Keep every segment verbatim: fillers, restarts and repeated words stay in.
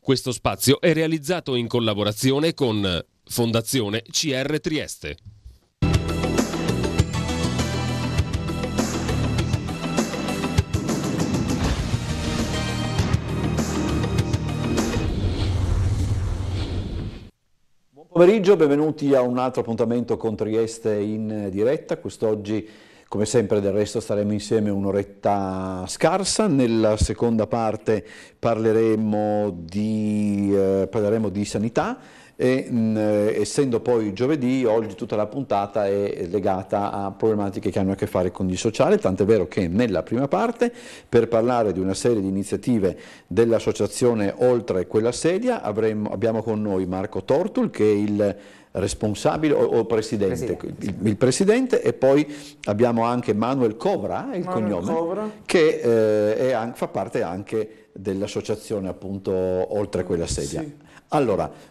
Questo spazio è realizzato in collaborazione con Fondazione C R Trieste. Buon pomeriggio, benvenuti a un altro appuntamento con Trieste in diretta. Quest'oggi, come sempre, del resto staremo insieme un'oretta scarsa. Nella seconda parte parleremo di, eh, parleremo di sanità e mh, essendo poi giovedì, oggi tutta la puntata è legata a problematiche che hanno a che fare con il sociale, tant'è vero che nella prima parte, per parlare di una serie di iniziative dell'associazione Oltre quella sedia, avremo, abbiamo con noi Marco Tortul, che è il responsabile o, o presidente, presidente. Il, il presidente, e poi abbiamo anche Manuel Covra, il Manuel cognome, Covra. che eh, è, fa parte anche dell'associazione appunto Oltre quella sedia. Sì. Allora,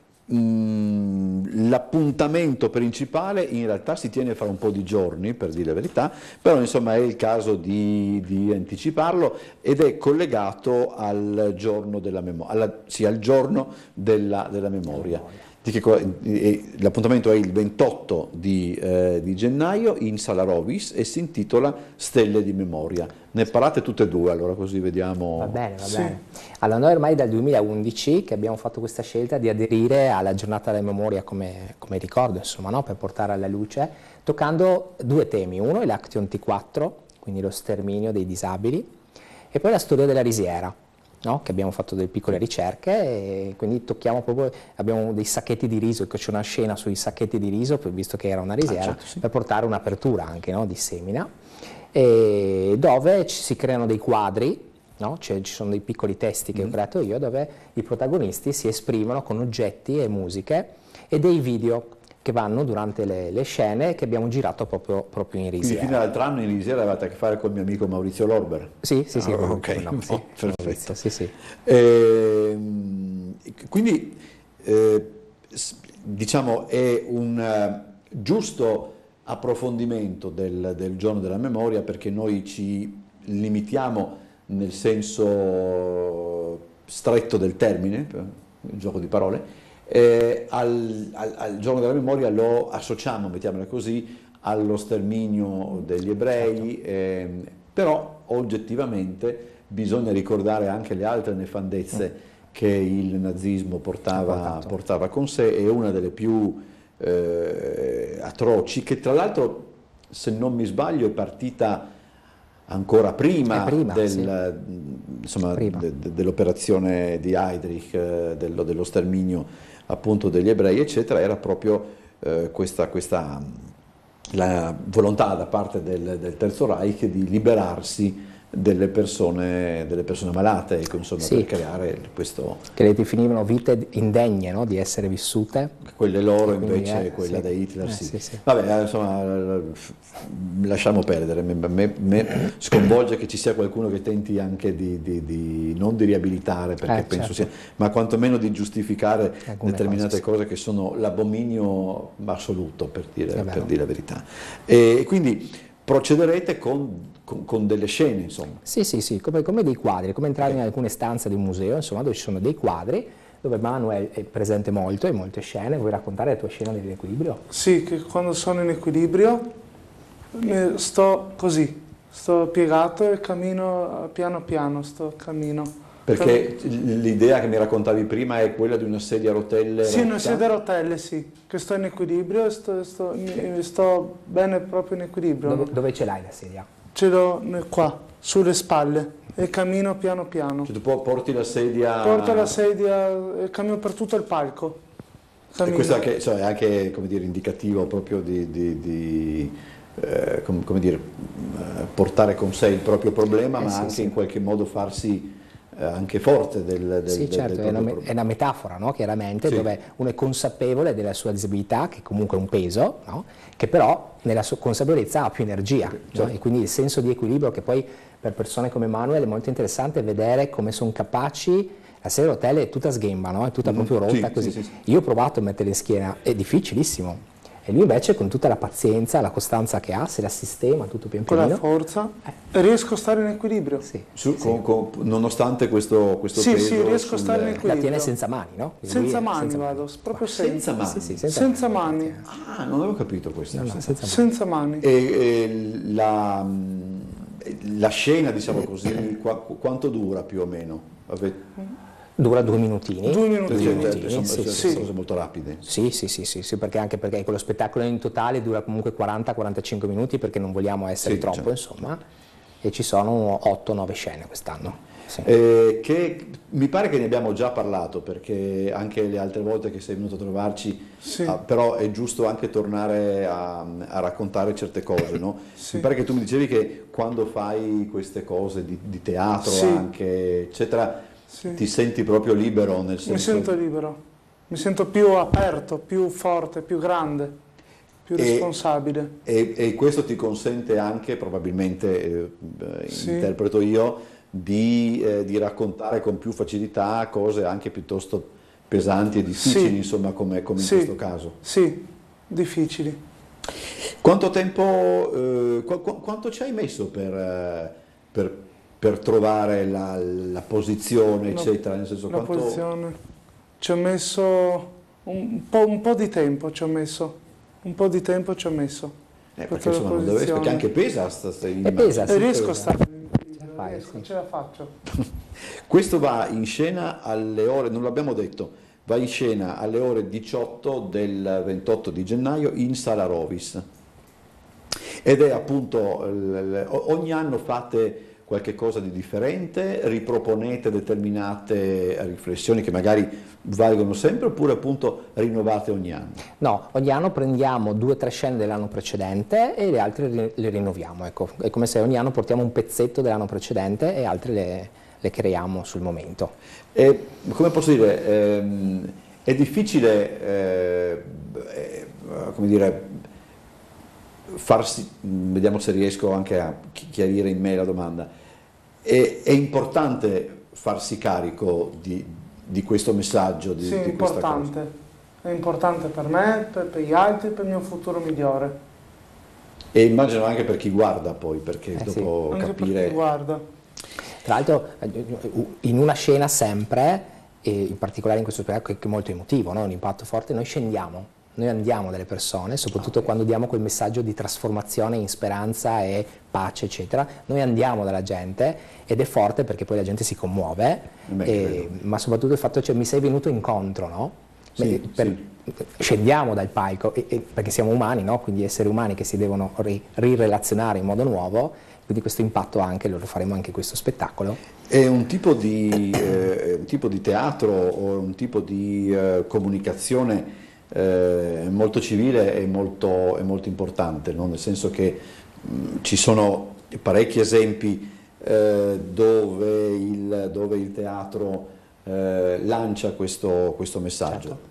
l'appuntamento principale in realtà si tiene fra un po' di giorni, per dire la verità, però insomma è il caso di, di anticiparlo, ed è collegato al giorno della memoria, sì, al giorno della, della memoria. L'appuntamento è il ventotto di, eh, di gennaio in Sala Rovis e si intitola Stelle di Memoria. Ne parlate tutte e due, allora così vediamo. Va bene, va sì. bene. Allora, noi ormai dal duemilaundici che abbiamo fatto questa scelta di aderire alla giornata della memoria come, come ricordo, insomma, no? Per portare alla luce, toccando due temi. Uno è l'Action T quattro, quindi lo sterminio dei disabili, e poi la storia della risiera. No? Che abbiamo fatto delle piccole ricerche e quindi tocchiamo proprio, abbiamo dei sacchetti di riso, che c'è una scena sui sacchetti di riso, visto che era una risiera, ah, certo, sì. per portare un'apertura anche, no? Di semina, e dove ci si creano dei quadri, no? Cioè, ci sono dei piccoli testi che mm. ho creato io, dove i protagonisti si esprimono con oggetti e musiche, e dei video che vanno durante le, le scene che abbiamo girato proprio, proprio in risiera. Quindi fino all'altro anno in risiera avevate a che fare col mio amico Maurizio Lorber? Sì, sì, sì. Ah, ok, no, sì, oh, perfetto. Maurizio, sì, sì. Eh, quindi eh, diciamo è un uh, giusto approfondimento del, del giorno della memoria, perché noi ci limitiamo nel senso stretto del termine, il gioco di parole, Eh, al, al, al giorno della memoria lo associamo, mettiamola così, allo sterminio degli ebrei, certo. eh, però oggettivamente bisogna ricordare anche le altre nefandezze mm. che il nazismo portava, portava con sé, e una delle più eh, atroci, che tra l'altro, se non mi sbaglio, è partita ancora prima, prima, del, sì. insomma, de, de, dell'operazione di Heydrich, eh, dello, dello sterminio appunto degli ebrei, eccetera. Era proprio eh, questa, questa la volontà da parte del, del Terzo Reich di liberarsi delle persone, delle persone malate, insomma, sì. per creare questo... Che le definivano vite indegne, no? Di essere vissute. Quelle loro invece, eh, quella sì. da Hitler, eh, sì. Sì, sì. Vabbè, insomma, lasciamo perdere, me, me, me sconvolge che ci sia qualcuno che tenti anche di, di, di non di riabilitare, perché eh, penso certo. sia, ma quantomeno di giustificare alcune determinate cose, cose che sono l'abominio assoluto, per dire, per dire la verità. E quindi procederete con, con, con delle scene, insomma. Sì, sì, sì, come, come dei quadri, come entrare in alcune stanze di un museo, insomma, dove ci sono dei quadri, dove Manuel è presente molto, in molte scene. Vuoi raccontare la tua scena di equilibrio? Sì, che quando sono in equilibrio sto così, sto piegato e cammino piano piano, sto cammino. Perché l'idea che mi raccontavi prima è quella di una sedia a rotelle? Sì, una sedia a rotelle, sì, che sto in equilibrio e sto, sto, sto bene proprio in equilibrio. Dove, dove ce l'hai la sedia? Ce l'ho qua, sulle spalle, e cammino piano piano. Cioè tu porti la sedia... Porto la sedia e cammino per tutto il palco. Cammino. E questo è anche, cioè, è anche, come dire, indicativo proprio di... di, di eh, com, come dire, portare con sé il proprio problema, eh, ma sì, anche sì. in qualche modo farsi... anche forte del, del Sì, certo, del è, una, è una metafora, no? Chiaramente, sì. dove uno è consapevole della sua disabilità, che comunque è un peso, no? Che però nella sua consapevolezza ha più energia, certo. no? E quindi il senso di equilibrio, che poi per persone come Manuel è molto interessante vedere come sono capaci. La sedia a rotelle è tutta sghemba, no? È tutta mm, proprio rotta, sì, così. Sì, sì, sì. Io ho provato a mettere in schiena, è difficilissimo. E lui invece con tutta la pazienza, la costanza che ha, se la sistema tutto pian pianino. Con la forza, eh. riesco a stare in equilibrio. Sì. Su, Sì. con, con, nonostante questo, questo sì, peso. Sì, riesco a stare in sul... equilibrio. La tiene senza mani, no? Senza mani senza vado, mani. proprio senza, senza mani. Sì, sì, senza, senza mani. mani. Ah, non avevo capito questo. No, no, senza... senza mani. Senza mani. E, e la, la scena, diciamo così, qua, quanto dura più o meno? Avete... Dura due minutini. Due minutini. Due Perché, minutini, sono, sì, sono sì. cose molto rapide. Sì, sì, sì, sì, sì, perché anche perché quello spettacolo in totale dura comunque quaranta quarantacinque minuti perché non vogliamo essere Sì, troppo, certo. insomma, e ci sono otto nove scene quest'anno. Sì. Eh, che mi pare che ne abbiamo già parlato, perché anche le altre volte che sei venuto a trovarci, Sì. ah, però è giusto anche tornare a, a raccontare certe cose, no? Sì. Mi pare che tu mi dicevi che quando fai queste cose di, di teatro Sì. anche, eccetera, Sì. ti senti proprio libero, nel senso... Mi sento libero, mi sento più aperto, più forte, più grande, più E- responsabile. E, e questo ti consente anche, probabilmente, eh, Sì. interpreto io, di, eh, di raccontare con più facilità cose anche piuttosto pesanti e difficili, Sì. insomma, come, come Sì. in questo caso. Sì, difficili. Quanto tempo, eh, qu- qu- quanto ci hai messo per, eh, per, per trovare la, la posizione, La- eccetera? Nel senso, La quanto... posizione. Ci ho messo un po', un po' di tempo, ci ho messo. Un po' di tempo ci ho messo. Eh, per perché, la insomma, non deve- posizione. perché anche pesa, sta, sta, E pesa, E sì, riesco pesa. a stare in equilibrio, fai, riesco, sì. ce la faccio. Questo va in scena alle ore, non l'abbiamo detto, va in scena alle ore diciotto del ventotto di gennaio in Sala Rovis. Ed è appunto, l- l- ogni anno fate qualche cosa di differente, riproponete determinate riflessioni che magari valgono sempre, oppure appunto rinnovate ogni anno? No, ogni anno prendiamo due o tre scene dell'anno precedente e le altre ri- le rinnoviamo, ecco. È come se ogni anno portiamo un pezzetto dell'anno precedente e altre le, le creiamo sul momento. E, come posso dire, ehm, è difficile, eh, eh, come dire, farsi, vediamo se riesco anche a chi- chiarire in me la domanda, è, è importante farsi carico di, di questo messaggio, di, Sì, è di questa cosa? importante. È importante per me, per, per gli altri, per il mio futuro migliore. E immagino anche per chi guarda poi, perché Eh, dopo Anche per capire... chi guarda. Tra l'altro in una scena sempre, e in particolare in questo spettacolo che è molto emotivo, no? Un impatto forte, noi scendiamo. Noi andiamo dalle persone, soprattutto quando diamo quel messaggio di trasformazione in speranza e pace, eccetera. Noi andiamo dalla gente ed è forte perché poi la gente si commuove, Beh, e, ma soprattutto il fatto che mi sei venuto incontro, no? Sì, Beh, per- sì. Scendiamo dal palco, e- e- perché siamo umani, no? Quindi esseri umani che si devono ri- rirelazionare in modo nuovo, quindi questo impatto anche, lo faremo anche in questo spettacolo. È un tipo di, eh, un tipo di teatro o un tipo di eh, comunicazione eh, molto civile e molto, è molto importante, no? Nel senso che mh, ci sono parecchi esempi eh, dove, il, dove il teatro eh, lancia questo, questo messaggio. Certo.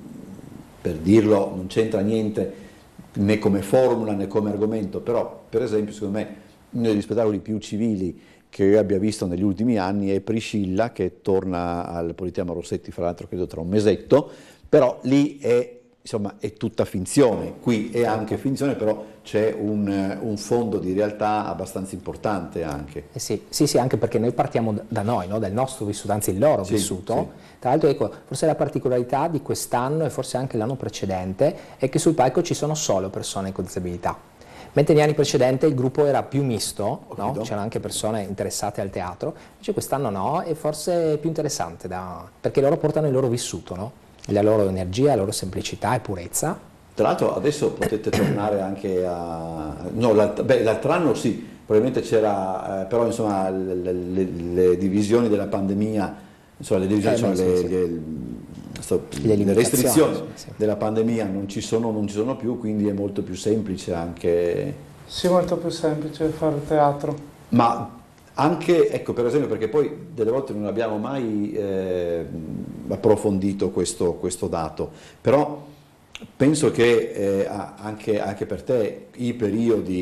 Per dirlo non c'entra niente né come formula né come argomento, però per esempio secondo me uno degli spettacoli più civili che io abbia visto negli ultimi anni è Priscilla, che torna al Politeama Rossetti, fra l'altro credo tra un mesetto, però lì è, insomma, è tutta finzione, qui è anche finzione, però c'è un, un fondo di realtà abbastanza importante anche. Eh sì, sì, sì, anche perché noi partiamo da- da noi, no? Dal nostro vissuto, anzi il loro Sì, vissuto. sì. Tra l'altro, ecco, forse la particolarità di quest'anno e forse anche l'anno precedente è che sul palco ci sono solo persone con disabilità. Mentre negli anni precedenti il gruppo era più misto, Ho no? capito. C'erano anche persone interessate al teatro, invece quest'anno no, e forse è più interessante, da- perché loro portano il loro vissuto, no? La loro energia, la loro semplicità e purezza. Tra l'altro adesso potete tornare anche a... no, l'alt- beh, l'altro anno sì, probabilmente c'era, eh, però insomma le, le- le divisioni della pandemia, insomma le divisioni, Eh, insomma, beh, le, sì, sì. le- sto- Le le limitazioni, restrizioni sì, sì. della pandemia non ci, sono, non ci sono più, quindi è molto più semplice anche... Sì, molto più semplice fare teatro. Ma anche, ecco, per esempio, perché poi delle volte non abbiamo mai eh, approfondito questo, questo dato, però penso che eh, anche, anche per te i periodi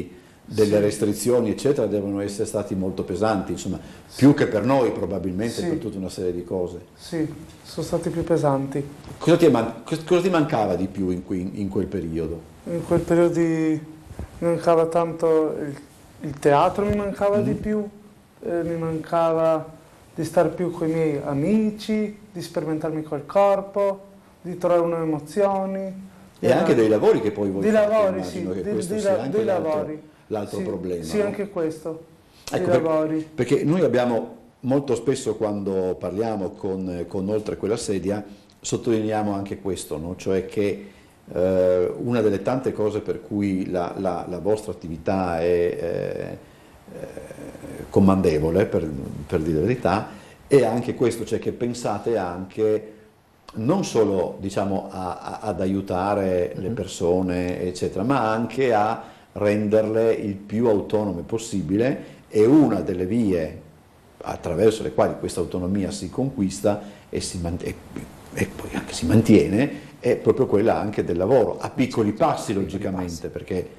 delle sì. restrizioni eccetera devono essere stati molto pesanti, insomma, più che per noi probabilmente, sì. per tutta una serie di cose. Sì, sono stati più pesanti. Cosa ti, man- cosa ti mancava di più in, qui, in quel periodo? In quel periodo mi mancava tanto il, il teatro, mi mancava mm. di più, eh, mi mancava di stare più con i miei amici, di sperimentarmi col corpo, di trovare nuove emozioni. E anche dei lavori che poi voi di fate, lavori, sì, che di, questo di, sia anche dei l'altro, lavori. l'altro sì, problema. Sì, no? anche questo, ecco, di lavori. Perché, perché noi abbiamo molto spesso quando parliamo con, con Oltre quella sedia, sottolineiamo anche questo, no? Cioè che eh, una delle tante cose per cui la, la, la vostra attività è eh, eh, commandevole, per, per dire la verità, è anche questo, cioè che pensate anche non solo diciamo, a, a, ad aiutare le persone, eccetera, ma anche a renderle il più autonome possibile, e una delle vie attraverso le quali questa autonomia si conquista e, si e, e poi anche si mantiene è proprio quella anche del lavoro, a piccoli passi logicamente, perché...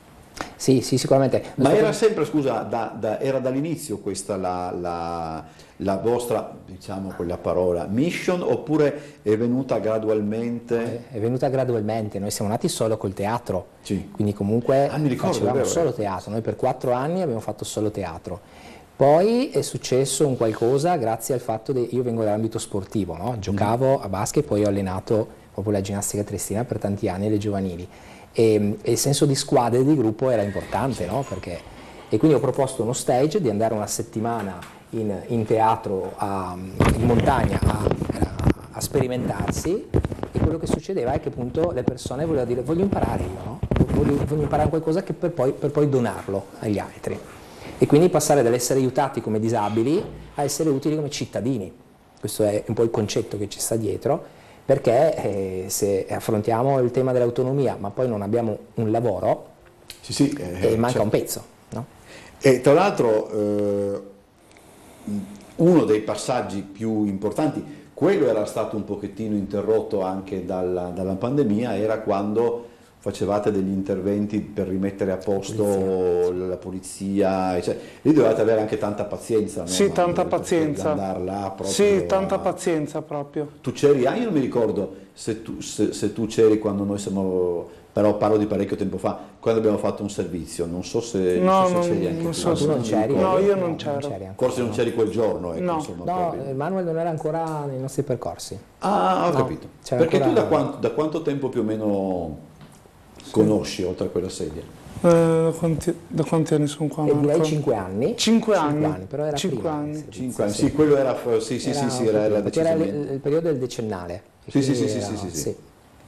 Sì, sì, sicuramente. Ma era sempre, scusa, da, da, era dall'inizio questa la, la, la vostra, diciamo quella parola, mission, oppure è venuta gradualmente? È venuta gradualmente, noi siamo nati solo col teatro, sì. Quindi comunque ah, mi ricordo, facevamo vero, solo teatro, noi per quattro anni abbiamo fatto solo teatro. Poi è successo un qualcosa grazie al fatto che io vengo dall'ambito sportivo, no? Giocavo mm. a basket, poi ho allenato proprio la ginnastica triestina per tanti anni, le giovanili. E, e il senso di squadra e di gruppo era importante, no? Perché, e quindi ho proposto uno stage di andare una settimana in, in teatro, a, in montagna, a, a sperimentarsi, e quello che succedeva è che appunto le persone volevano dire voglio imparare io, no? voglio, voglio imparare qualcosa che per poi, per poi donarlo agli altri. E quindi passare dall'essere aiutati come disabili a essere utili come cittadini. Questo è un po' il concetto che ci sta dietro. Perché eh, se affrontiamo il tema dell'autonomia ma poi non abbiamo un lavoro, sì, sì, eh, eh, manca certo. un pezzo. No? E tra l'altro eh, uno dei passaggi più importanti, quello era stato un pochettino interrotto anche dalla, dalla pandemia, era quando facevate degli interventi per rimettere a posto polizia. la polizia, cioè, lì dovevate avere anche tanta pazienza, no? Sì, Ma tanta pazienza. Là sì, tanta a... pazienza proprio. Tu c'eri, ah, io non mi ricordo se tu, se, se tu c'eri quando noi siamo, però parlo di parecchio tempo fa, quando abbiamo fatto un servizio, non so se, no, non so se non, c'eri anche non tu. So tu non c'eri? No, io non no, c'ero. Non Forse non c'eri quel giorno, ecco, no. insomma. No, Manuel non era ancora nei nostri percorsi. Ah, ho no, capito. Perché ancora... tu da quanto, da quanto tempo più o meno conosci oltre a quella sedia? Eh, da, quanti, da quanti anni sono qua? E direi cinque anni. Cinque anni. anni, però era cinque prima. Anni. Cinque anni, sì, quello era, sì, sì, era, sì, sì, era, era era il, il periodo del decennale. Sì, sì, sì, era, sì, sì, sì. sì.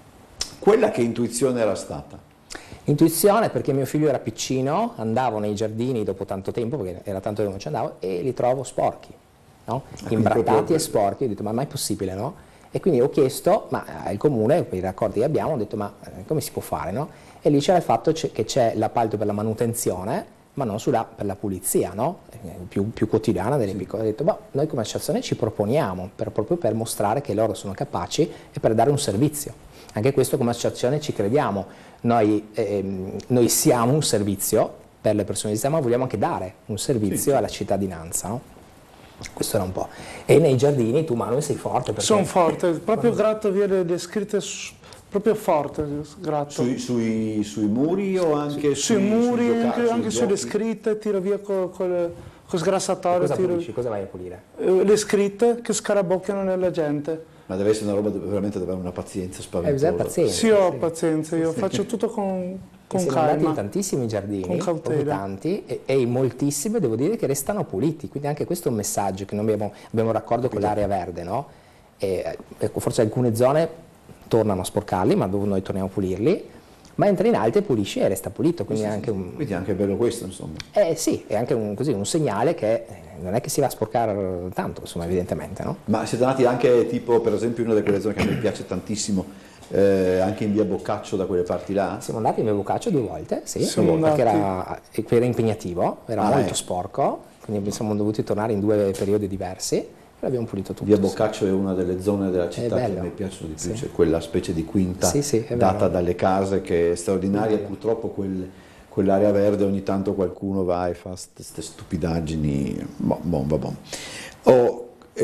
Quella che intuizione era stata? Intuizione perché mio figlio era piccino, andavo nei giardini dopo tanto tempo, perché era tanto che non ci andavo, e li trovo sporchi, no? Imbrattati e sporchi, ho detto ma mai possibile, no? E quindi ho chiesto, ma il comune, per i raccordi che abbiamo, ho detto ma come si può fare, no? E lì c'era il fatto che c'è l'appalto per la manutenzione, ma non sulla, per la pulizia, no? Più, più quotidiana delle sì. piccole. Ho detto, boh, noi come associazione ci proponiamo, per, proprio per mostrare che loro sono capaci e per dare un servizio. Anche questo come associazione ci crediamo, noi, ehm, noi siamo un servizio per le persone disabili, ma vogliamo anche dare un servizio sì. alla cittadinanza, no? Questo era un po'. E nei giardini tu, Manuel, sei forte. Perché... Sono forte, proprio gratto via le scritte, proprio forte, gratto. Sui, sui, sui muri o anche sui, sui muri, sui anche, anche sulle scritte, tiro via con col, col sgrassatorio. Cosa tiro... pulisci? Cosa vai a pulire? Le scritte che scarabocchiano nella gente. Ma deve essere una roba veramente deve avere una pazienza spaventosa. Eh, pazienza. Sì, ho pazienza, io sì. faccio tutto con, con siamo calma. andati in tantissimi giardini, proprio tanti, e, e in moltissimi devo dire che restano puliti, quindi anche questo è un messaggio che noi abbiamo, abbiamo raccordo con l'area verde, no? E, ecco, forse alcune zone tornano a sporcarli, ma dove noi torniamo a pulirli, ma entra in altre, pulisci e resta pulito, quindi, sì, è, anche sì, un... quindi è anche bello questo, insomma. Eh sì, è anche un, così, un segnale che non è che si va a sporcare tanto, insomma, evidentemente, no? Ma siete andati anche, tipo, per esempio, in una di quelle zone che a me piace tantissimo, eh, anche in via Boccaccio, da quelle parti là? Siamo andati in via Boccaccio due volte, sì, siamo perché era, era impegnativo, era ah, molto eh. sporco, quindi siamo dovuti tornare in due periodi diversi. L'abbiamo pulito tutto. Via Boccaccio è una delle zone della città che a me piacciono di più, sì. C'è quella specie di quinta sì, sì, data dalle case che è straordinaria, è purtroppo quel, quell'area verde ogni tanto qualcuno va e fa queste stupidaggini, boh, boh, boh, boh. Oh,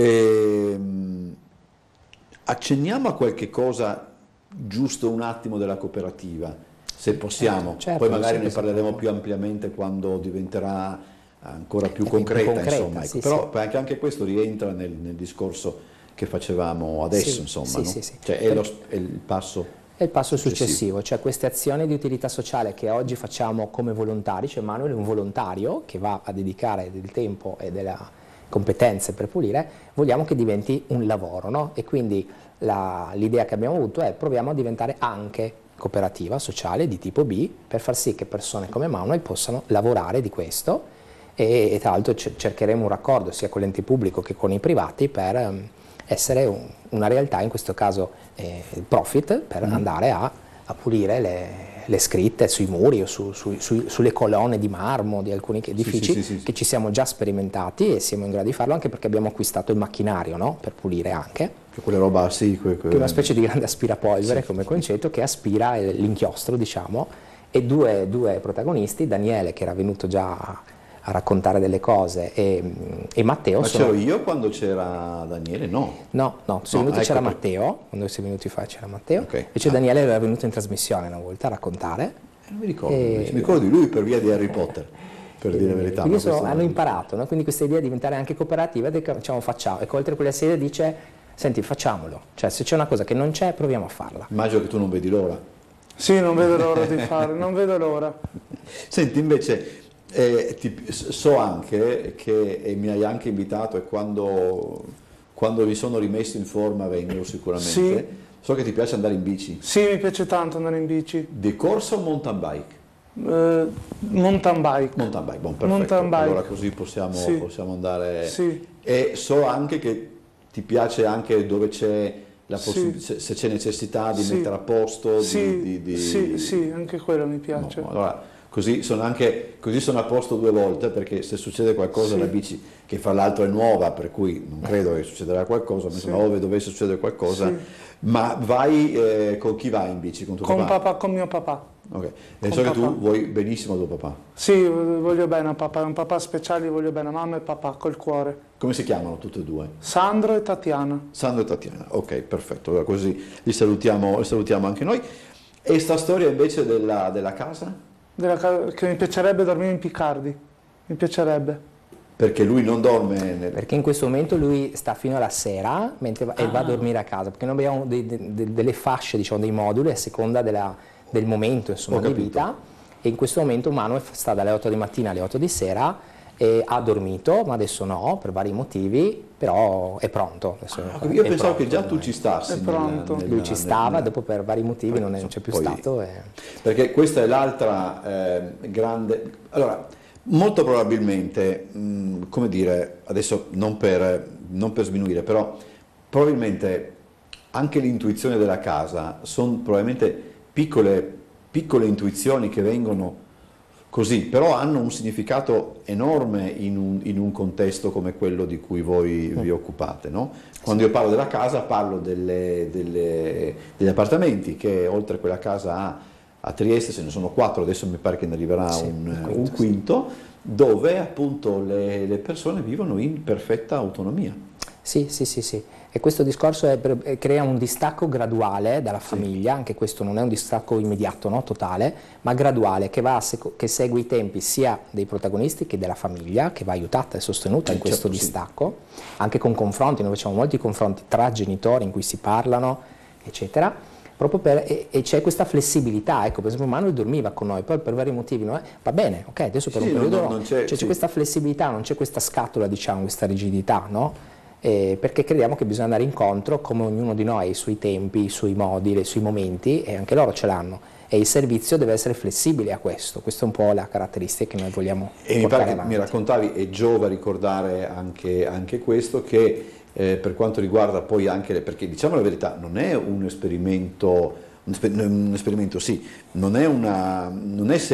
ehm, accenniamo a qualche cosa, giusto un attimo, della cooperativa, se possiamo, certo, poi magari sì, ne parleremo sì. più ampiamente quando diventerà ancora più Più concreta, concreta, insomma, ecco. sì, Però sì. anche, anche questo rientra nel, nel discorso che facevamo adesso, Sì, insomma, sì, no? sì, sì. Cioè è, lo, è il passo È il passo successivo. successivo, cioè queste azioni di utilità sociale che oggi facciamo come volontari, cioè Manuel è un volontario che va a dedicare del tempo e delle competenze per pulire, vogliamo che diventi un lavoro, no? E quindi l'idea che abbiamo avuto è proviamo a diventare anche cooperativa sociale di tipo B per far sì che persone come Manuel possano lavorare di questo e, e tra l'altro cercheremo un raccordo sia con l'ente pubblico che con i privati per um, essere un, una realtà, in questo caso eh, profit, per mm. andare a, a pulire le, le scritte sui muri o su, su, su, sulle colonne di marmo di alcuni edifici sì, sì, sì, sì. che ci siamo già sperimentati e siamo in grado di farlo anche perché abbiamo acquistato il macchinario, no? Per pulire anche. Che quella roba, sì, que, que... che è una specie di grande aspirapolvere sì, come sì, concetto che aspira l'inchiostro, diciamo, e due, due protagonisti, Daniele che era venuto già a, a raccontare delle cose e, e Matteo. Ma sono... c'ero io quando c'era Daniele? No. No, no, sei no, venuto, ecco c'era per... Matteo, quando sei venuti fa c'era Matteo, okay. invece ah. Daniele era venuto in trasmissione una volta a raccontare. Eh, non mi ricordo, e... mi ricordo di lui per via di Harry Potter. Per dire la verità. Quindi sono, hanno hanno imparato, no? Quindi questa idea di diventare anche cooperativa, diciamo facciamo, ecco, oltre a quella serie dice senti facciamolo, cioè se c'è una cosa che non c'è proviamo a farla. Immagino che tu non vedi l'ora. Sì, non vedo l'ora di fare, non vedo l'ora. Senti, invece eh, ti, so anche che e mi hai anche invitato e quando, quando mi sono rimesso in forma vengo sicuramente, sì. So che ti piace andare in bici. Sì, mi piace tanto andare in bici. Di corsa o mountain bike? Uh, mountain bike. Mountain bike, bon, perfetto. Mountain bike. Allora così possiamo, sì. possiamo andare. Sì. E so anche che ti piace anche dove c'è la sì. se c'è necessità di sì. mettere a posto. Sì. Di, di, di... Sì, sì, anche quello mi piace. No, allora, così sono, anche, così sono a posto due volte, perché se succede qualcosa sì. la bici, che fra l'altro è nuova, per cui non credo che succederà qualcosa, ma sì. insomma, ove dovesse succedere qualcosa, sì. ma vai, eh, con chi vai in bici? Con tuo con papà? papà? Con mio papà. Ok, e so che tu vuoi benissimo a tuo papà. Sì, voglio bene a papà, è un papà speciale, voglio bene a mamma e papà col cuore. Come si chiamano tutti e due? Sandro e Tatiana. Sandro e Tatiana, ok, perfetto, allora così li salutiamo, li salutiamo anche noi. E sta storia invece della, della casa? Della casa? Che mi piacerebbe dormire in Picardi, mi piacerebbe. Perché lui non dorme nel... Perché in questo momento lui sta fino alla sera mentre va, ah. e va a dormire a casa, perché noi abbiamo dei, de, delle fasce, diciamo, dei moduli a seconda della, del momento, insomma, di vita, e in questo momento Manuel sta dalle otto di mattina alle otto di sera e ha dormito, ma adesso no, per vari motivi, però è pronto. Adesso ah, è io pensavo pronto, che già tu ci stassi. È pronto. Nella, nella, lui ci stava, nella... dopo per vari motivi non, è, non c'è più poi... stato. E... Perché questa è l'altra eh, grande... Allora, molto probabilmente, mh, come dire, adesso non per, non per sminuire, però probabilmente anche l'intuizione della casa sono probabilmente piccole, piccole intuizioni che vengono così, però hanno un significato enorme in un, in un contesto come quello di cui voi vi occupate, no? Quando io parlo della casa parlo delle, delle, degli appartamenti che oltre a quella casa ha a Trieste, ce ne sono quattro, adesso mi pare che ne arriverà sì, un, un, quinto, un quinto, sì. Dove appunto le, le persone vivono in perfetta autonomia. Sì, sì, sì, sì. E questo discorso è per, crea un distacco graduale dalla famiglia, sì. Anche questo non è un distacco immediato, no, totale, ma graduale, che, va a che segue i tempi sia dei protagonisti che della famiglia, che va aiutata e sostenuta in questo certo, distacco, sì. Anche con confronti, noi facciamo molti confronti tra genitori in cui si parlano, eccetera. Proprio per, e, e c'è questa flessibilità, ecco, per esempio Manuel dormiva con noi, poi per vari motivi no, va bene, ok, adesso per sì, un periodo non, non c'è, cioè, sì. C'è questa flessibilità, non c'è questa scatola, diciamo, questa rigidità, no? Eh, perché crediamo che bisogna andare incontro, come ognuno di noi ha i suoi tempi, i suoi modi, i suoi momenti, e anche loro ce l'hanno, e il servizio deve essere flessibile a questo, questa è un po' la caratteristica che noi vogliamo e portare mi pare avanti. Che mi raccontavi, e giova ricordare anche, anche questo, che eh, per quanto riguarda poi anche, le, perché diciamo la verità, non è un esperimento... Un esperimento sì, non è, una, non è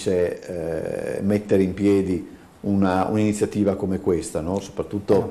semplice eh, mettere in piedi un'iniziativa come questa, no? Soprattutto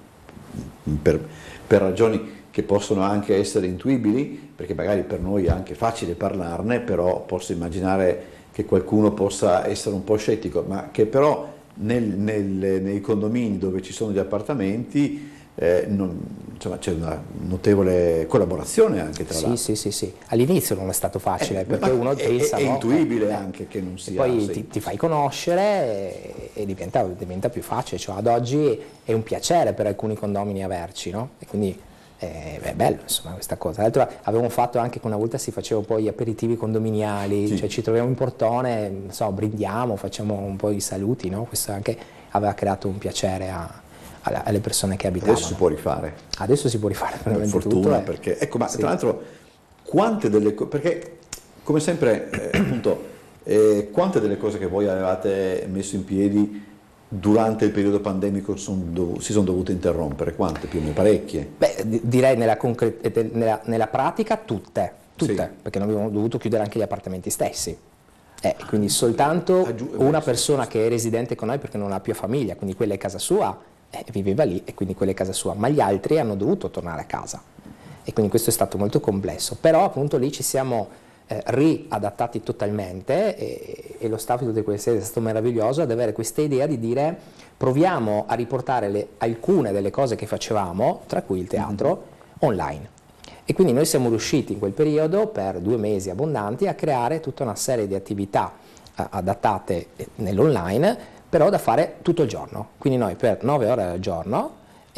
per, per ragioni che possono anche essere intuibili, perché magari per noi è anche facile parlarne, però posso immaginare che qualcuno possa essere un po' scettico, ma che però nel, nel, nei condomini dove ci sono gli appartamenti eh, c'è una notevole collaborazione anche tra sì, l'altro. Sì, sì, sì. All'inizio non è stato facile, eh, perché uno è, pensa... È, è no? intuibile eh, anche che non sia... Poi ti, ti fai conoscere e, e diventa, diventa più facile, cioè ad oggi è un piacere per alcuni condomini averci, no? E quindi eh, è bello insomma questa cosa. Tra l'altro avevamo fatto anche che una volta si faceva poi aperitivi condominiali, sì. Cioè ci troviamo in portone, non so, brindiamo, facciamo un po' di saluti, no? Questo anche aveva creato un piacere a... alle persone che abitavano. Adesso si può rifare. Adesso si può rifare per fortuna, tutto, eh. perché ecco, ma sì. Tra l'altro quante delle cose, perché come sempre eh, appunto eh, quante delle cose che voi avevate messo in piedi durante il periodo pandemico son dov- si sono dovute interrompere? Quante più o meno? Parecchie? Beh, direi nella, concre- nella, nella pratica tutte, tutte, sì. Perché non abbiamo dovuto chiudere anche gli appartamenti stessi. Eh, quindi soltanto Aggiu- una persona che è residente con noi perché non ha più famiglia, quindi quella è casa sua, eh, viveva lì e quindi quella è casa sua, ma gli altri hanno dovuto tornare a casa e quindi questo è stato molto complesso, però appunto lì ci siamo eh, riadattati totalmente e, e lo staff di tutte quelle sedi è stato meraviglioso ad avere questa idea di dire proviamo a riportare le, alcune delle cose che facevamo, tra cui il teatro, mm-hmm. online. E quindi noi siamo riusciti in quel periodo, per due mesi abbondanti, a creare tutta una serie di attività eh, adattate nell'online, però da fare tutto il giorno. Quindi noi per nove ore al giorno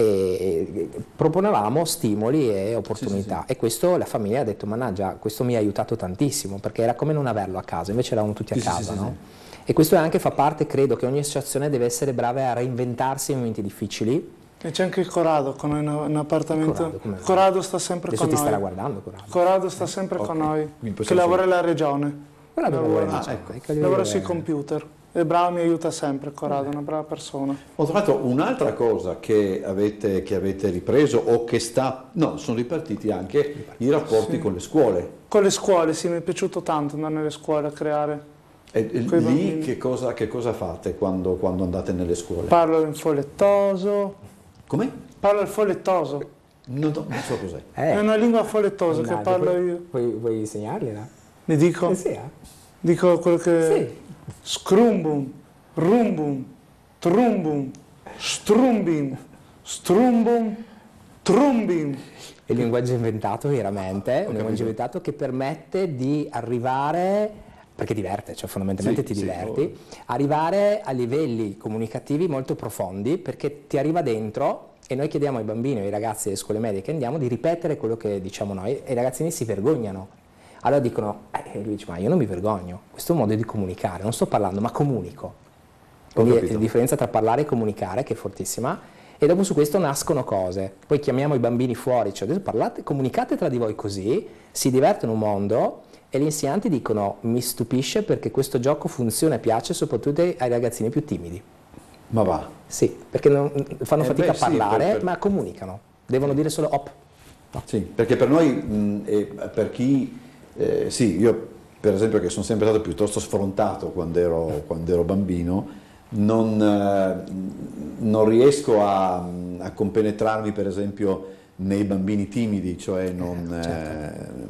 eh, proponevamo stimoli e opportunità. Sì, sì, sì. E questo la famiglia ha detto, mannaggia, questo mi ha aiutato tantissimo, perché era come non averlo a casa, invece eravamo tutti a sì, casa, sì, no? Sì, sì. E questo anche fa parte, credo, che ogni associazione deve essere brava a reinventarsi in momenti difficili. E c'è anche il Corrado con noi in un appartamento. Corrado, Corrado sta sempre Adesso con noi. Adesso ti starà guardando Corrado. Corrado sta sempre okay. con noi, che lavora alla regione. Corrado lavora, lavora, ah, ecco. lavora sui computer. È bravo, mi aiuta sempre Corrado, è una brava persona. Ho trovato un'altra cosa che avete, che avete ripreso o che sta... No, sono ripartiti anche ripartiti. I rapporti sì. con le scuole. Con le scuole, sì, mi è piaciuto tanto andare nelle scuole a creare. E lì che cosa, che cosa fate quando, quando andate nelle scuole? Parlo in follettoso. Come? Parlo il follettoso. Non, non so cos'è. Eh, è una lingua follettosa che parlo puoi, io. Puoi, puoi insegnargliela? Ne dico? Eh sì, eh? Dico quello che... Sì. Scrumbum, rumbum, trumbum, strumbim, strumbum, trumbim. È il linguaggio inventato veramente, un linguaggio inventato che permette di arrivare, perché diverte, cioè fondamentalmente sì, ti diverti, sì, arrivare a livelli comunicativi molto profondi perché ti arriva dentro e noi chiediamo ai bambini e ai ragazzi delle scuole medie che andiamo di ripetere quello che diciamo noi e i ragazzini si vergognano. Allora dicono, eh, lui dice, ma io non mi vergogno, questo è un modo di comunicare, non sto parlando, ma comunico. Quindi è la differenza tra parlare e comunicare, che è fortissima, e dopo su questo nascono cose. Poi chiamiamo i bambini fuori, cioè adesso parlate, comunicate tra di voi così, si divertono un mondo, e gli insegnanti dicono, mi stupisce perché questo gioco funziona e piace soprattutto ai ragazzini più timidi. Ma va? Sì, perché non, fanno eh fatica beh, a parlare, sì, per, per... ma comunicano, devono dire solo op. No. Sì, perché per noi, mh, e per chi... Eh, sì, io per esempio che sono sempre stato piuttosto sfrontato quando ero, quando ero bambino, non, eh, non riesco a, a compenetrarmi per esempio nei bambini timidi, cioè non, eh, certo. eh,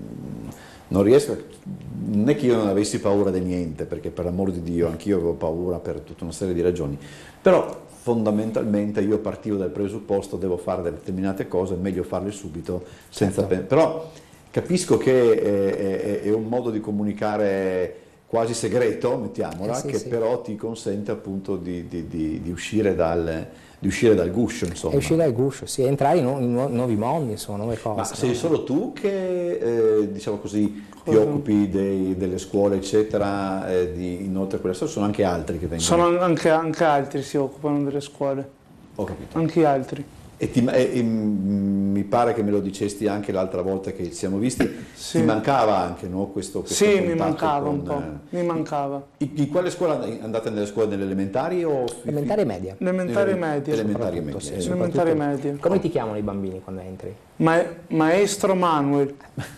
non riesco, non è che io non avessi paura di niente, perché per l'amor di Dio anch'io avevo paura per tutta una serie di ragioni, però fondamentalmente io partivo dal presupposto devo fare determinate cose, è meglio farle subito, senza certo. però capisco che è, è, è un modo di comunicare quasi segreto, mettiamola, eh sì, che sì. però ti consente appunto di, di, di, di, uscire, dal, di uscire dal guscio, insomma. E uscire dal guscio, sì, entrare in, nu- in nu- nuovi mondi, insomma, nuove cose. Ma sei no? solo tu che, eh, diciamo così, ti occupi dei, delle scuole, eccetera, eh, di, inoltre a quelle scuole, sono anche altri che vengono? Sono anche, anche altri si occupano delle scuole. Ho capito. Anche altri. E, ti, e, e mi pare che me lo dicesti anche l'altra volta che ci siamo visti, sì. ti mancava anche no, questo, questo Sì, mi mancava con, un po', eh, mi mancava. In quale scuola andate? Nelle scuole delle elementari o? Elementari e medie. Elementari e medie. Elementari e medie. Sì, elementari e medie. Come ti chiamano i bambini quando entri? Ma, maestro Manuel,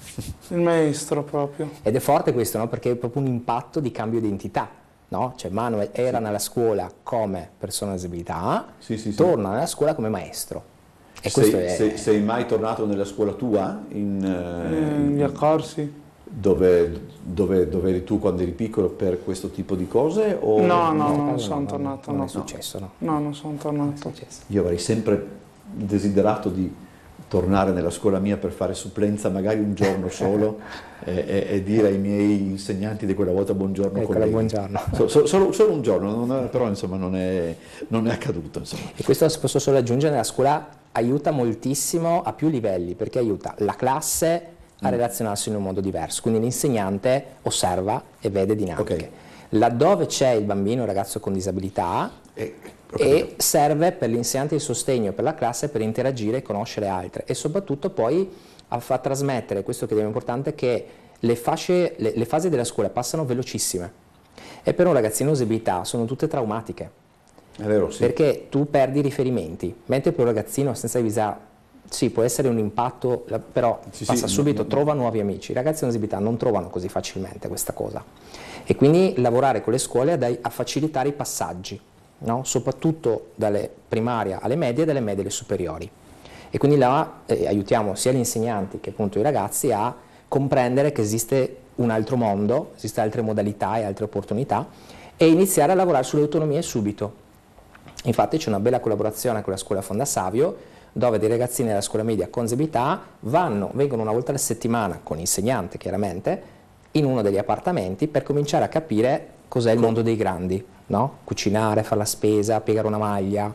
il maestro proprio. Ed è forte questo, no? Perché è proprio un impatto di cambio di identità. No? Cioè Manuel era sì. nella scuola come persona con disabilità, sì, sì, torna sì. nella scuola come maestro. E sei, è... sei, sei mai tornato nella scuola tua? In, eh, in via Corsi? dove, dove, dove eri tu quando eri piccolo per questo tipo di cose? O... No, no, No, non no, sono no, tornato, non no. è successo, no. No, non sono tornato. Io avrei sempre desiderato di tornare nella scuola mia per fare supplenza magari un giorno solo e, e, e dire ai miei insegnanti di quella volta buongiorno Eccola, colleghi. buongiorno. So, so, solo, solo un giorno, non è, però insomma non è, non è accaduto. Insomma. E questo posso solo aggiungere, la scuola aiuta moltissimo a più livelli, perché aiuta la classe a relazionarsi in un modo diverso, quindi l'insegnante osserva e vede dinamiche. Okay. Laddove c'è il bambino o il ragazzo con disabilità, E, e serve per l'insegnante di sostegno e per la classe per interagire e conoscere altre, e soprattutto poi a far trasmettere, questo che è importante, che le, fasce, le, le fasi della scuola passano velocissime e per un ragazzino con disabilità sono tutte traumatiche, è vero, sì. perché tu perdi i riferimenti, mentre per un ragazzino senza disabilità sì, può essere un impatto, però Sì, passa sì, subito, no, no. trova nuovi amici. I ragazzi con disabilità non trovano così facilmente questa cosa, e quindi lavorare con le scuole a, dai, a facilitare i passaggi, no? Soprattutto dalle primarie alle medie e dalle medie alle superiori, e quindi là eh, aiutiamo sia gli insegnanti che appunto i ragazzi a comprendere che esiste un altro mondo, esistono altre modalità e altre opportunità, e iniziare a lavorare sulle autonomie subito. Infatti c'è una bella collaborazione con la scuola Fonda Savio, dove dei ragazzini della scuola media con disabilità vanno, vengono una volta alla settimana con l'insegnante chiaramente in uno degli appartamenti per cominciare a capire cos'è il mondo dei grandi, no? Cucinare, fare la spesa, piegare una maglia,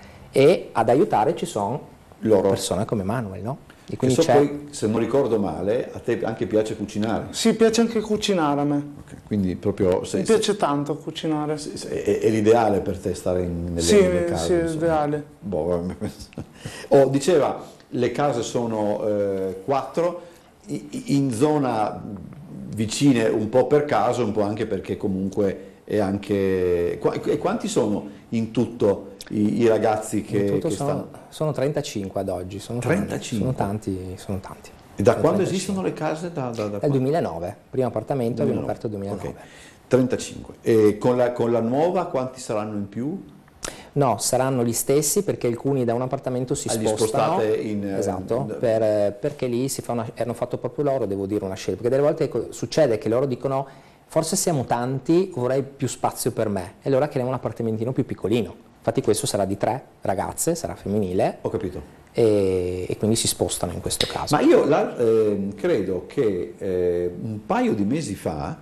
e ad aiutare ci sono Loro. persone come Manuel, no? E E quindi so c'è... poi, se non ricordo male, a te anche piace cucinare. Sì, piace anche cucinare a me. Okay, quindi proprio se, Mi se- piace tanto cucinare. se- se- è, è l'ideale per te stare in, nelle, Sì, nelle case. sì, è insomma. ideale. Boh, vabbè. Oh, diceva, le case sono eh, quattro, i- in zona vicine un po' per caso, un po' anche perché comunque è anche... Qua- E quanti sono in tutto i, i ragazzi che, in tutto che sono, stanno... sono trentacinque ad oggi, sono trentacinque? tanti, sono tanti, sono tanti. E da Sono quando trentacinque. esistono le case? Da, da, da Dal quando? duemilanove, primo appartamento abbiamo duemilanove. aperto nel duemilanove. Ok. trentacinque. E con la, con la nuova quanti saranno in più? No, saranno gli stessi, perché alcuni da un appartamento si Ah, li spostano, spostate in, eh, esatto, in- per- perché lì si fa una, hanno fatto proprio loro, devo dire, una scelta, perché delle volte ecco, succede che loro dicono forse siamo tanti, vorrei più spazio per me, e allora creiamo un appartamentino più piccolino. Infatti questo sarà di tre ragazze, sarà femminile, Ho capito. e, e quindi si spostano in questo caso. Ma io la- ehm, credo che eh, un paio di mesi fa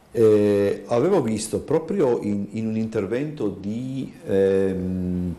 eh, avevo visto proprio in, in un intervento di ehm,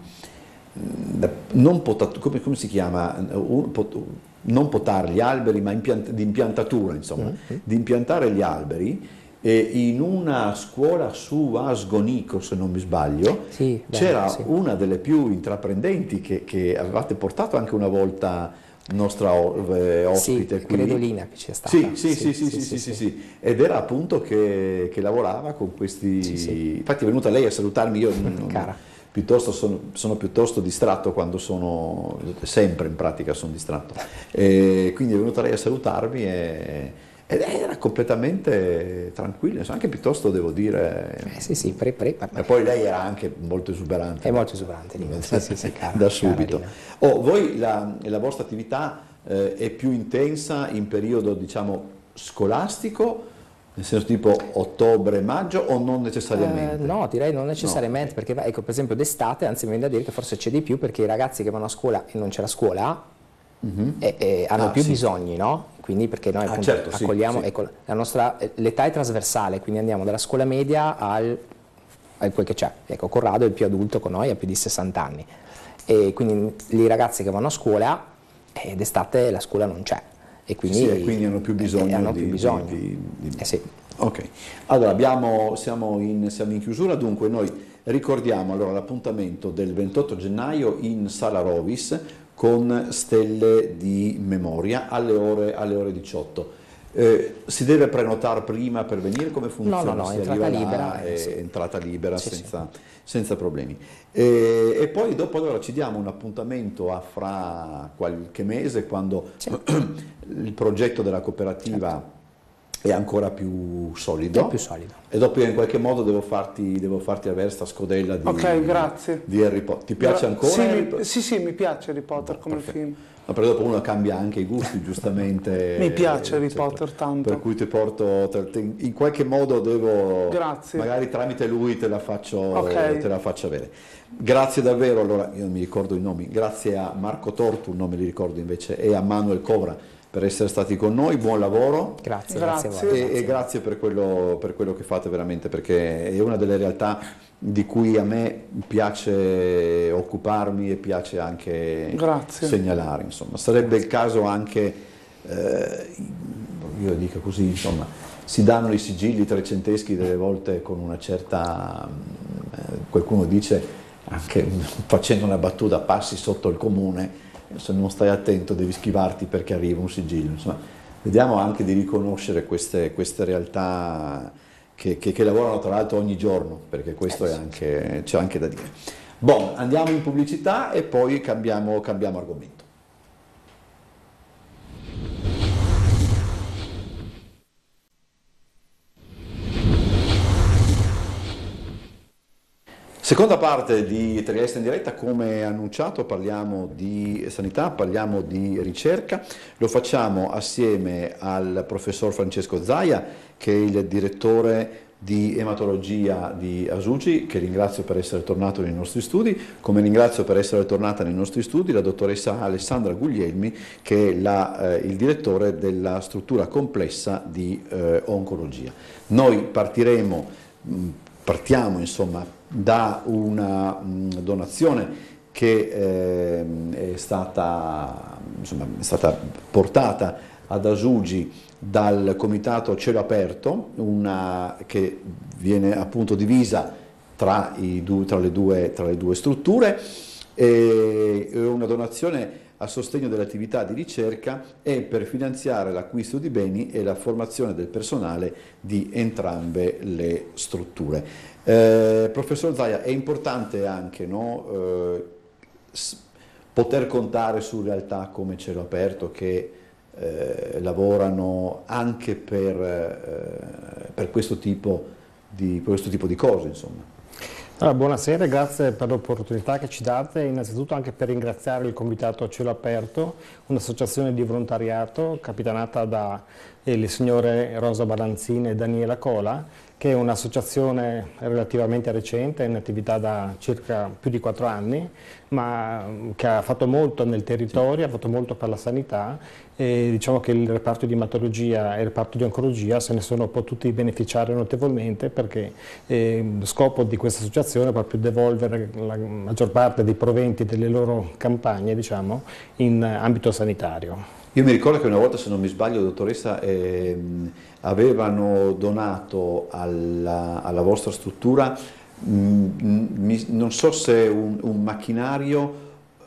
da- non potat- come, come si chiama? Un- pot- non potare gli alberi, ma impiant- di impiantatura, insomma, Mm-hmm. di impiantare gli alberi. E in una scuola su Asgonico, se non mi sbaglio, Sì, beh, c'era sì. una delle più intraprendenti che, che avevate portato anche una volta nostra o- eh, ospite Sì, qui. credo Lina che c'è stata. Sì, sì, sì, sì, sì, sì, sì, sì. Ed era appunto che, che lavorava con questi... Sì, sì. Infatti è venuta lei a salutarmi, io non- Cara. piuttosto sono, sono piuttosto distratto quando sono, sempre in pratica sono distratto. E quindi è venuta lei a salutarmi e... ed era completamente tranquilla, insomma, anche piuttosto devo dire. Eh, sì, sì, pre, pre, pre- E poi lei era anche molto esuberante. è molto esuberante Lina, sì, sì, sì, cara, da cara subito. Lina. Oh, voi la, la vostra attività eh, è più intensa in periodo, diciamo, scolastico, nel senso tipo ottobre-maggio, o non necessariamente? Eh, no, direi non necessariamente, perché ecco, per esempio d'estate, anzi mi viene da dire che forse c'è di più, perché i ragazzi che vanno a scuola e non c'è la scuola e, e hanno Ah, più sì. bisogni, no? Quindi perché noi Ah, appunto certo, sì, accogliamo, sì. ecco, la nostra, l'età è trasversale, quindi andiamo dalla scuola media al, a quel che c'è. Ecco, Corrado è il più adulto con noi, ha più di sessanta anni, e quindi i ragazzi che vanno a scuola, eh, d'estate la scuola non c'è, e quindi, Sì, e quindi hanno più bisogno eh, hanno di- più bisogno. di- di- Eh sì. Ok, allora abbiamo, siamo, in, siamo in chiusura, dunque noi ricordiamo allora l'appuntamento del ventotto gennaio in Sala Rovis con Stelle di Memoria alle ore, alle ore diciotto. Eh, si deve prenotare prima per venire? Come funziona? No, no, no, Si entrata arriva là, libera, è sì. entrata libera Sì, senza, senza problemi. E, e poi dopo allora ci diamo un appuntamento a fra qualche mese, quando Sì. il progetto della cooperativa è ancora più solido. È più solido. E dopo io in qualche modo devo farti, devo farti avere sta scodella di, Ok, grazie. di Harry Potter. Ti piace Gra- ancora Sì, Harry mi, Potter? sì, sì, mi piace Harry Potter come Perfetto. film. No, però dopo uno cambia anche i gusti, giustamente. Mi piace Harry eccetera. Potter tanto. Per cui ti porto, te- te- in qualche modo devo, Grazie. magari tramite lui te la faccio, Ok. te la faccio avere. Grazie davvero, allora io non mi ricordo i nomi, grazie a Marco Tortu, non me li ricordo invece, e a Manuel Cobra per essere stati con noi, buon lavoro. Grazie, Grazie. grazie a voi. E, e grazie per quello, per quello che fate veramente, perché è una delle realtà di cui a me piace occuparmi e piace anche Grazie. segnalare. Insomma. Sarebbe il caso anche, eh, io dico così, insomma, si danno i sigilli trecenteschi delle volte con una certa, eh, qualcuno dice, anche facendo una battuta, passi sotto il comune, se non stai attento devi schivarti perché arriva un sigillo. Insomma, vediamo anche di riconoscere queste, queste realtà che, che, che lavorano tra l'altro ogni giorno, perché questo è anche, c'è anche da dire. Bon, andiamo in pubblicità e poi cambiamo, cambiamo argomento. Seconda parte di Trieste in diretta, come annunciato parliamo di sanità, parliamo di ricerca, lo facciamo assieme al professor Francesco Zaia, che è il direttore di ematologia di Asugi, che ringrazio per essere tornato nei nostri studi, come ringrazio per essere tornata nei nostri studi la dottoressa Alessandra Guglielmi, che è la, eh, il direttore della struttura complessa di eh, oncologia. Noi partiremo, mh, partiamo insomma da una mh, donazione che eh, è, stata, insomma, è stata portata ad Asugi dal comitato Cielo Aperto, una che viene appunto divisa tra, i due, tra, le, due, tra le due strutture, e una donazione a sostegno dell'attività di ricerca e per finanziare l'acquisto di beni e la formazione del personale di entrambe le strutture. Eh, professor Zaia, è importante anche, no, eh, poter contare su realtà come Cielo Aperto che eh, lavorano anche per, eh, per, questo tipo di, per questo tipo di cose, insomma. Allora, buonasera e grazie per l'opportunità che ci date, innanzitutto anche per ringraziare il Comitato Cielo Aperto, un'associazione di volontariato capitanata da eh, le signore Rosa Balanzini e Daniela Cola, che è un'associazione relativamente recente, in attività da circa più di quattro anni, ma che ha fatto molto nel territorio, ha fatto molto per la sanità, e diciamo che il reparto di ematologia e il reparto di oncologia se ne sono potuti beneficiare notevolmente, perché eh, lo scopo di questa associazione è proprio devolvere la maggior parte dei proventi delle loro campagne, diciamo, in ambito sanitario. Io mi ricordo che una volta, se non mi sbaglio, dottoressa, ehm, avevano donato alla, alla vostra struttura, mh, mi, non so se un, un macchinario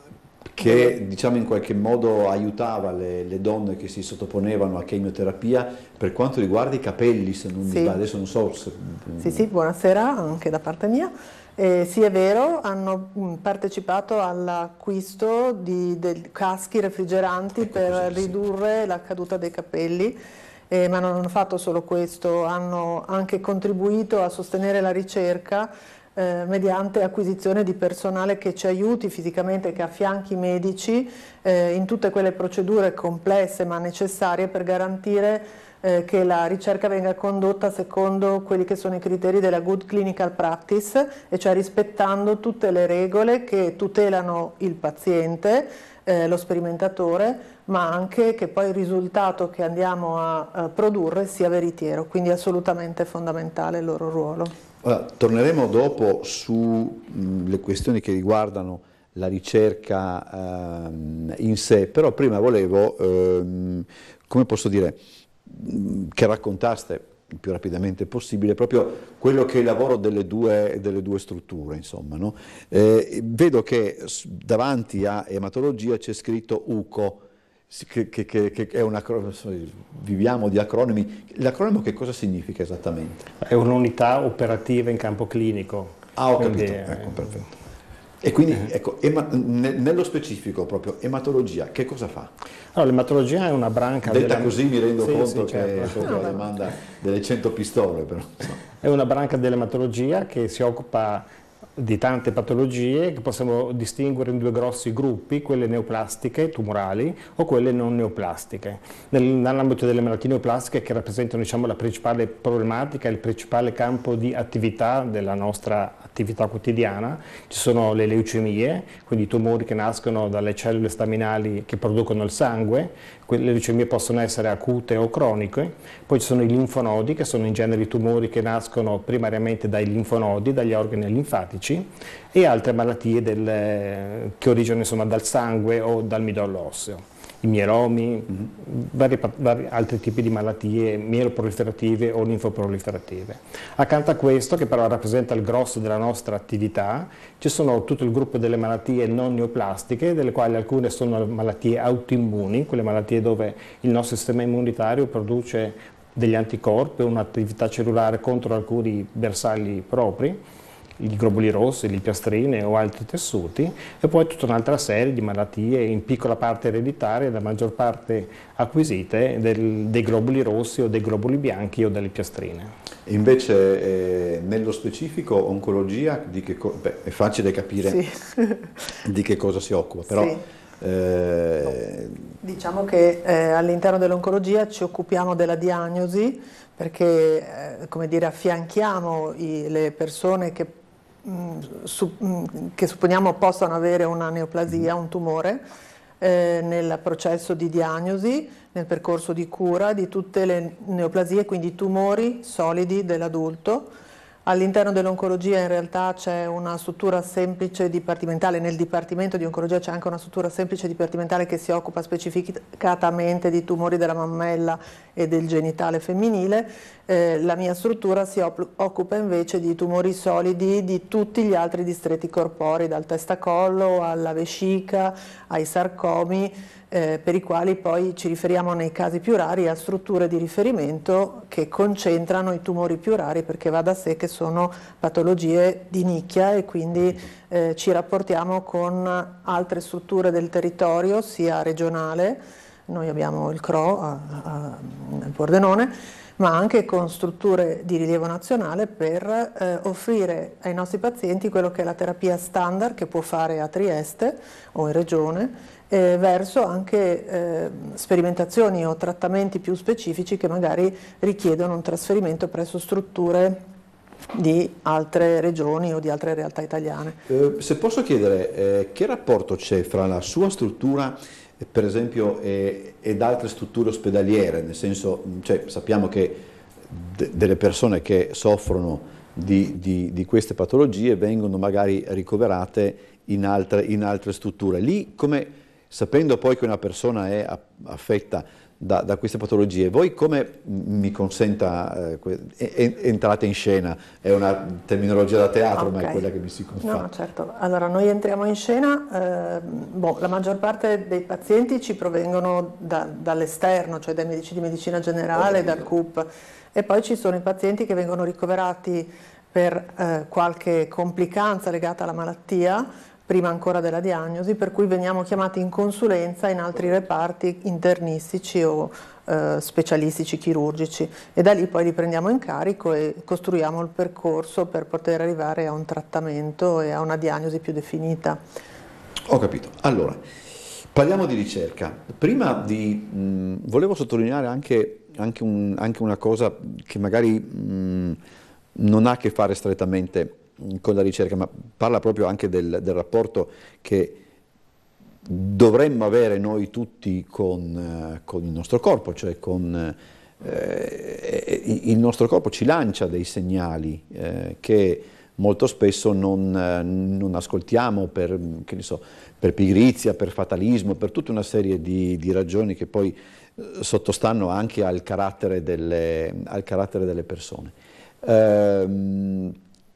che diciamo in qualche modo aiutava le, le donne che si sottoponevano a chemioterapia per quanto riguarda i capelli, se non mi Sì. sbaglio, adesso non so se... Sì, sì, buonasera anche da parte mia. Eh, sì, è vero, hanno mh, partecipato all'acquisto di del caschi refrigeranti Ecco per così, sì. ridurre la caduta dei capelli, eh, ma non hanno fatto solo questo, hanno anche contribuito a sostenere la ricerca eh, mediante acquisizione di personale che ci aiuti fisicamente, che affianchi i medici eh, in tutte quelle procedure complesse ma necessarie per garantire Eh, che la ricerca venga condotta secondo quelli che sono i criteri della Good Clinical Practice, e cioè rispettando tutte le regole che tutelano il paziente, eh, lo sperimentatore, ma anche che poi il risultato che andiamo a, a produrre sia veritiero, quindi è assolutamente fondamentale il loro ruolo. Ora, torneremo dopo sulle questioni che riguardano la ricerca ehm, in sé, però prima volevo, ehm, come posso dire, che raccontaste il più rapidamente possibile proprio quello che è il lavoro delle due, delle due strutture, insomma, no? Eh, vedo che davanti a ematologia c'è scritto U C O, che, che, che, che è un acronimo, viviamo di acronimi. L'acronimo che cosa significa esattamente? È un'unità operativa in campo clinico. Ah, ho capito, Quindi, ecco, perfetto. E quindi, ecco, ema, ne, nello specifico proprio, ematologia, che cosa fa? Allora, l'ematologia è una branca... Detta della... così mi rendo sì, conto sì, che certo. è proprio la domanda delle cento pistole, però. È una branca dell'ematologia che si occupa di tante patologie che possiamo distinguere in due grossi gruppi, quelle neoplastiche, tumorali, o quelle non neoplastiche. Nell'ambito delle malattie neoplastiche, che rappresentano, diciamo, la principale problematica, il principale campo di attività della nostra attività quotidiana, ci sono le leucemie, quindi i tumori che nascono dalle cellule staminali che producono il sangue. Le leucemie possono essere acute o croniche. Poi ci sono i linfonodi, che sono in genere i tumori che nascono primariamente dai linfonodi, dagli organi linfatici, e altre malattie del, che originano, insomma, dal sangue o dal midollo osseo. I mielomi, mm-hmm. vari, vari altri tipi di malattie mieloproliferative o linfoproliferative. Accanto a questo, che però rappresenta il grosso della nostra attività, ci sono tutto il gruppo delle malattie non neoplastiche, delle quali alcune sono malattie autoimmuni, quelle malattie dove il nostro sistema immunitario produce degli anticorpi o un'attività cellulare contro alcuni bersagli propri, i globuli rossi, le piastrine o altri tessuti, e poi tutta un'altra serie di malattie in piccola parte ereditarie, la maggior parte acquisite, del, dei globuli rossi o dei globuli bianchi o delle piastrine. E invece eh, nello specifico oncologia, di che beh, è facile capire sì. di che cosa si occupa, però sì. eh... diciamo che eh, all'interno dell'oncologia ci occupiamo della diagnosi, perché eh, come dire, affianchiamo i, le persone che che supponiamo possano avere una neoplasia, un tumore, eh, nel processo di diagnosi, nel percorso di cura di tutte le neoplasie, quindi tumori solidi dell'adulto. All'interno dell'oncologia in realtà c'è una struttura semplice dipartimentale, nel dipartimento di oncologia c'è anche una struttura semplice dipartimentale che si occupa specificatamente di tumori della mammella e del genitale femminile. Eh, la mia struttura si occupa invece di tumori solidi di tutti gli altri distretti corporei, dal testacollo alla vescica, ai sarcomi, Eh, per i quali poi ci riferiamo nei casi più rari a strutture di riferimento che concentrano i tumori più rari, perché va da sé che sono patologie di nicchia e quindi eh, ci rapportiamo con altre strutture del territorio, sia regionale, noi abbiamo il C R O a, a, nel Pordenone, ma anche con strutture di rilievo nazionale per eh, offrire ai nostri pazienti quello che è la terapia standard che può fare a Trieste o in regione, Eh, verso anche eh, sperimentazioni o trattamenti più specifici che magari richiedono un trasferimento presso strutture di altre regioni o di altre realtà italiane. Eh, se posso chiedere, eh, che rapporto c'è fra la sua struttura, eh, per esempio, e, ed altre strutture ospedaliere? Nel senso, cioè, sappiamo che de delle persone che soffrono di, di, di queste patologie vengono magari ricoverate in altre, in altre strutture. Lì come... Sapendo poi che una persona è affetta da, da queste patologie, voi come, mi consenta, eh, entrate in scena? È una terminologia da teatro, okay. Ma è quella che mi si confà. No, certo. Allora, noi entriamo in scena, eh, boh, la maggior parte dei pazienti ci provengono da, dall'esterno, cioè dai medici di medicina generale, dal C U P, e poi ci sono i pazienti che vengono ricoverati per eh, qualche complicanza legata alla malattia, prima ancora della diagnosi, per cui veniamo chiamati in consulenza in altri reparti internistici o eh, specialistici chirurgici, e da lì poi li prendiamo in carico e costruiamo il percorso per poter arrivare a un trattamento e a una diagnosi più definita. Ho capito. Allora, parliamo di ricerca. Prima di... Mh, volevo sottolineare anche, anche, un, anche una cosa che magari mh, non ha a che fare strettamente con la ricerca, ma parla proprio anche del, del rapporto che dovremmo avere noi tutti con, eh, con il nostro corpo, cioè con eh, il nostro corpo ci lancia dei segnali eh, che molto spesso non, non ascoltiamo per, che ne so, per pigrizia, per fatalismo, per tutta una serie di, di ragioni che poi sottostanno anche al carattere delle, al carattere delle persone. Ehm,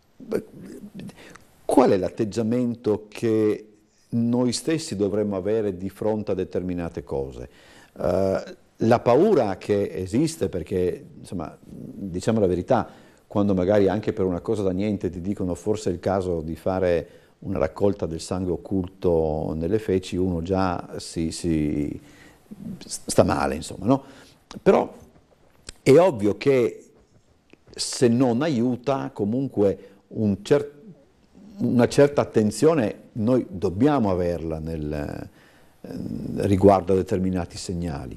Qual è l'atteggiamento che noi stessi dovremmo avere di fronte a determinate cose? Uh, la paura che esiste, perché insomma, diciamo la verità, quando magari anche per una cosa da niente ti dicono forse è il caso di fare una raccolta del sangue occulto nelle feci, uno già si, si sta male, insomma, no? Però è ovvio che se non aiuta comunque un certo una certa attenzione noi dobbiamo averla nel, eh, riguardo a determinati segnali.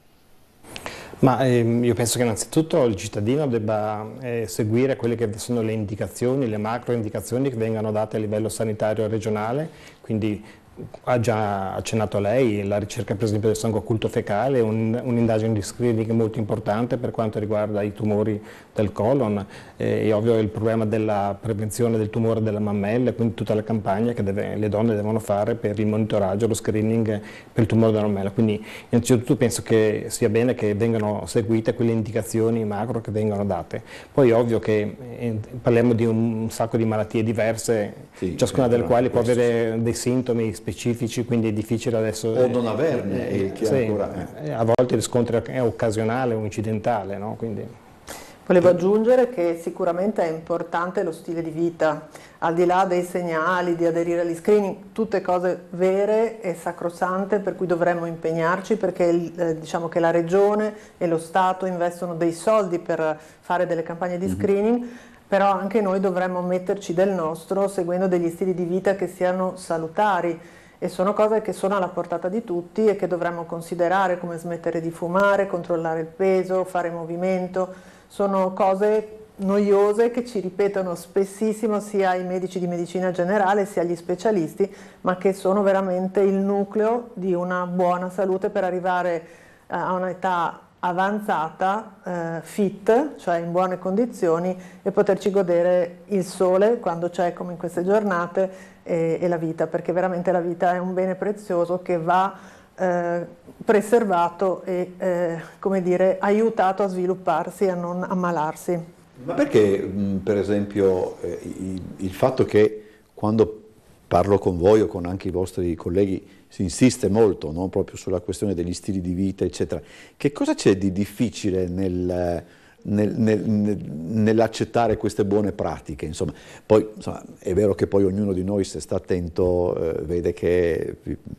Ma ehm, io penso che innanzitutto il cittadino debba eh, seguire quelle che sono le indicazioni, le macro indicazioni che vengono date a livello sanitario regionale, quindi ha già accennato lei, la ricerca per esempio del sangue occulto fecale, un, un'indagine di screening molto importante per quanto riguarda i tumori del colon, eh, è ovvio il problema della prevenzione del tumore della mammella, quindi tutta la campagna che deve, le donne devono fare per il monitoraggio, lo screening per il tumore della mammella. Quindi innanzitutto penso che sia bene che vengano seguite quelle indicazioni macro che vengono date. Poi è ovvio che eh, parliamo di un sacco di malattie diverse, sì, ciascuna delle quali può avere dei sintomi specifici, quindi è difficile adesso... O non averne, eh, che sì, ancora... eh. A volte il riscontro è occasionale o incidentale, no? Quindi... Volevo aggiungere che sicuramente è importante lo stile di vita, al di là dei segnali, di aderire agli screening, tutte cose vere e sacrosante per cui dovremmo impegnarci, perché eh, diciamo che la Regione e lo Stato investono dei soldi per fare delle campagne di screening, mm-hmm. però anche noi dovremmo metterci del nostro seguendo degli stili di vita che siano salutari. E sono cose che sono alla portata di tutti e che dovremmo considerare, come smettere di fumare, controllare il peso, fare movimento. Sono cose noiose che ci ripetono spessissimo sia i medici di medicina generale sia gli specialisti, ma che sono veramente il nucleo di una buona salute per arrivare a un'età avanzata, eh, fit, cioè in buone condizioni, e poterci godere il sole quando c'è, come in queste giornate, e, e la vita, perché veramente la vita è un bene prezioso che va eh, preservato e eh, come dire, aiutato a svilupparsi e a non ammalarsi. Ma perché, mh, per esempio, eh, il, il fatto che quando parlo con voi o con anche i vostri colleghi si insiste molto, no? Proprio sulla questione degli stili di vita, eccetera, che cosa c'è di difficile nel, nel, nel, nel, nell'accettare queste buone pratiche? Insomma, poi insomma, è vero che poi ognuno di noi, se sta attento, eh, vede che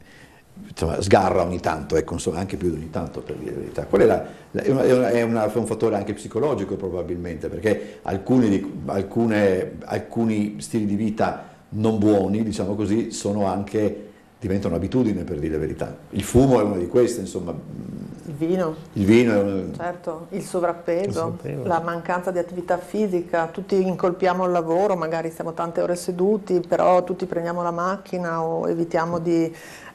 insomma, sgarra ogni tanto, ecco, insomma, anche più di ogni tanto, per dire la verità. Qual è, la, la, è, una, è, una, è, una, è un fattore anche psicologico probabilmente, perché alcuni, di, alcune, alcuni stili di vita non buoni, diciamo così, sono anche, diventano abitudine, per dire la verità. Il fumo è una di queste, insomma. Il vino. Il vino è una... Certo, il sovrappeso, il sovrappeso, la mancanza di attività fisica, tutti incolpiamo il lavoro, magari siamo tante ore seduti, però tutti prendiamo la macchina o evitiamo di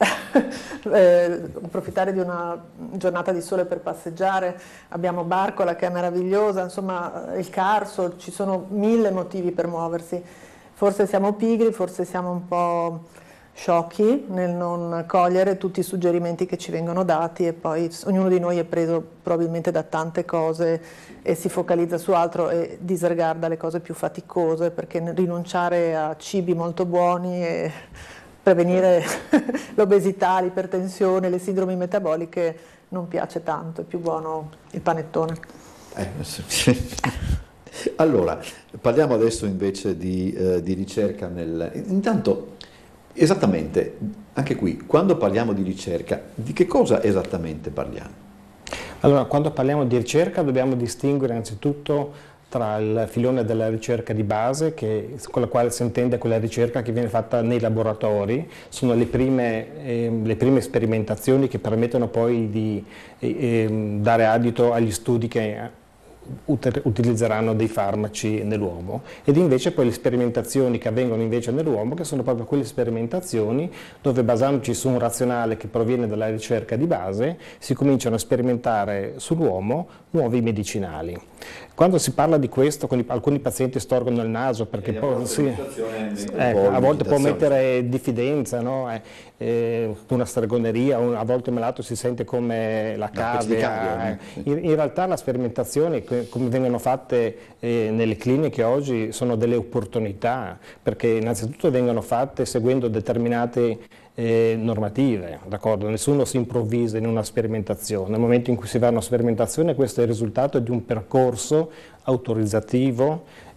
eh, approfittare di una giornata di sole per passeggiare, abbiamo Barcola che è meravigliosa, insomma il Carso, ci sono mille motivi per muoversi. Forse siamo pigri, forse siamo un po' sciocchi nel non cogliere tutti i suggerimenti che ci vengono dati, e poi ognuno di noi è preso probabilmente da tante cose e si focalizza su altro e disregarda le cose più faticose, perché rinunciare a cibi molto buoni e prevenire l'obesità, l'ipertensione, le sindromi metaboliche non piace tanto, è più buono il panettone. Eh, sì. Allora, parliamo adesso invece di, eh, di ricerca nel... Intanto, esattamente, anche qui, quando parliamo di ricerca, di che cosa esattamente parliamo? Allora, quando parliamo di ricerca dobbiamo distinguere innanzitutto tra il filone della ricerca di base, che, con la quale si intende quella ricerca che viene fatta nei laboratori, sono le prime, eh, le prime sperimentazioni che permettono poi di eh, eh, dare adito agli studi che utilizzeranno dei farmaci nell'uomo, ed invece poi le sperimentazioni che avvengono invece nell'uomo, che sono proprio quelle sperimentazioni dove, basandoci su un razionale che proviene dalla ricerca di base, si cominciano a sperimentare sull'uomo nuovi medicinali. Quando si parla di questo, con i, alcuni pazienti storgono il naso perché poi, sì, ecco, a volte può mettere diffidenza, no? eh, eh, una stregoneria, un, a volte il malato si sente come la cavia. Eh. In, in realtà la sperimentazione, come vengono fatte eh, nelle cliniche oggi, sono delle opportunità, perché innanzitutto vengono fatte seguendo determinate eh, normative, d'accordo? Nessuno si improvvisa in una sperimentazione. Nel momento in cui si va a una sperimentazione, questo è il risultato di un percorso autorizzativo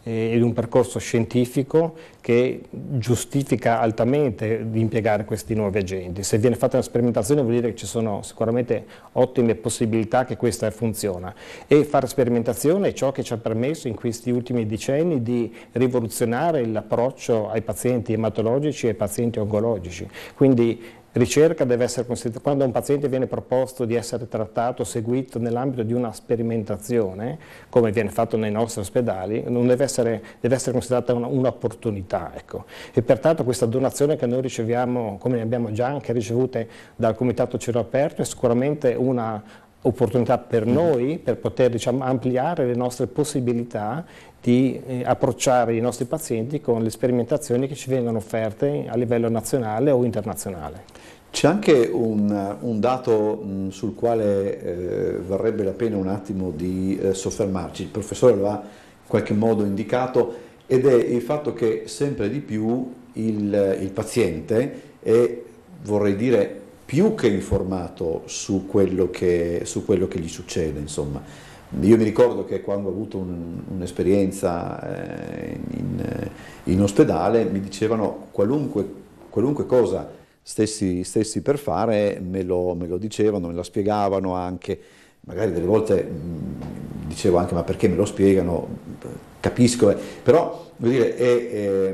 ed un percorso scientifico che giustifica altamente di impiegare questi nuovi agenti. Se viene fatta una sperimentazione vuol dire che ci sono sicuramente ottime possibilità che questa funziona, e fare sperimentazione è ciò che ci ha permesso in questi ultimi decenni di rivoluzionare l'approccio ai pazienti ematologici e ai pazienti oncologici. Quindi ricerca deve essere considerata, quando a un paziente viene proposto di essere trattato, seguito nell'ambito di una sperimentazione, come viene fatto nei nostri ospedali, non deve essere, deve essere considerata un'opportunità. Ecco. E pertanto questa donazione che noi riceviamo, come ne abbiamo già anche ricevute dal Comitato Cielo Aperto, è sicuramente una opportunità per noi, per poter, diciamo, ampliare le nostre possibilità di eh, approcciare i nostri pazienti con le sperimentazioni che ci vengono offerte a livello nazionale o internazionale. C'è anche un, un dato mh, sul quale eh, varrebbe la pena un attimo di eh, soffermarci, il professore lo ha in qualche modo indicato, ed è il fatto che sempre di più il, il paziente è, vorrei dire, più che informato su quello che, su quello che gli succede, insomma. Io mi ricordo che quando ho avuto un, un'esperienza eh, in, in ospedale mi dicevano qualunque, qualunque cosa stessi, stessi per fare, me lo, me lo dicevano, me lo spiegavano anche, magari delle volte mh, dicevo anche ma perché me lo spiegano, capisco, eh. Però vuol dire, è, è,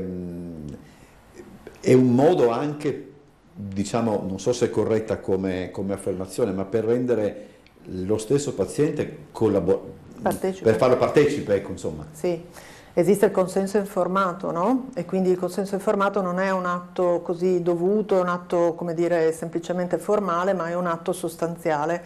è un modo anche, diciamo, non so se è corretta come, come affermazione, ma per rendere lo stesso paziente per farlo partecipe, ecco, insomma. Sì, esiste il consenso informato, no? E quindi il consenso informato non è un atto così dovuto, è un atto, come dire, semplicemente formale, ma è un atto sostanziale,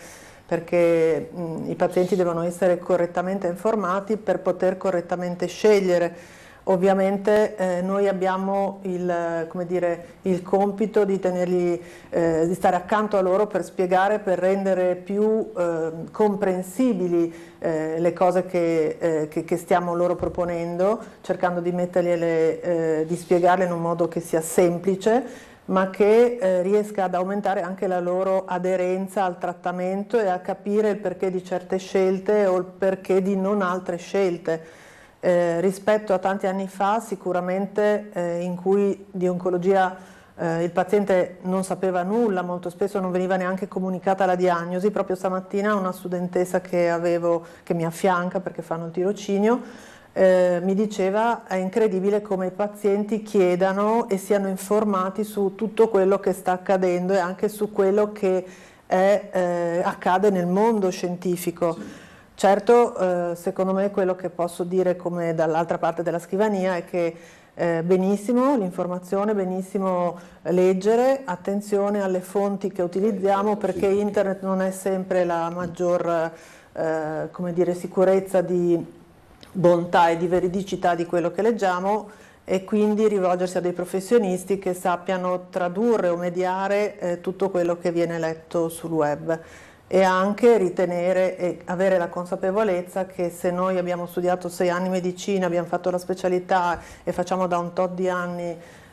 perché mh, i pazienti devono essere correttamente informati per poter correttamente scegliere. Ovviamente eh, noi abbiamo il, come dire, il compito di, tenerli, eh, di stare accanto a loro per spiegare, per rendere più eh, comprensibili eh, le cose che, eh, che, che stiamo loro proponendo, cercando di mettergliele, eh, di spiegarle in un modo che sia semplice, ma che eh, riesca ad aumentare anche la loro aderenza al trattamento e a capire il perché di certe scelte o il perché di non altre scelte. Eh, rispetto a tanti anni fa, sicuramente eh, in cui di oncologia eh, il paziente non sapeva nulla, molto spesso non veniva neanche comunicata la diagnosi. Proprio stamattina una studentessa che, avevo, che mi affianca perché fanno il tirocinio eh, mi diceva: è incredibile come i pazienti chiedano e siano informati su tutto quello che sta accadendo e anche su quello che è, eh, accade nel mondo scientifico. Sì. Certo, eh, secondo me quello che posso dire come dall'altra parte della scrivania è che eh, benissimo l'informazione, benissimo leggere, attenzione alle fonti che utilizziamo, perché internet non è sempre la maggior eh, come dire, sicurezza di bontà e di veridicità di quello che leggiamo, e quindi rivolgersi a dei professionisti che sappiano tradurre o mediare eh, tutto quello che viene letto sul web. E anche ritenere e avere la consapevolezza che se noi abbiamo studiato sei anni medicina, abbiamo fatto la specialità e facciamo da un tot di anni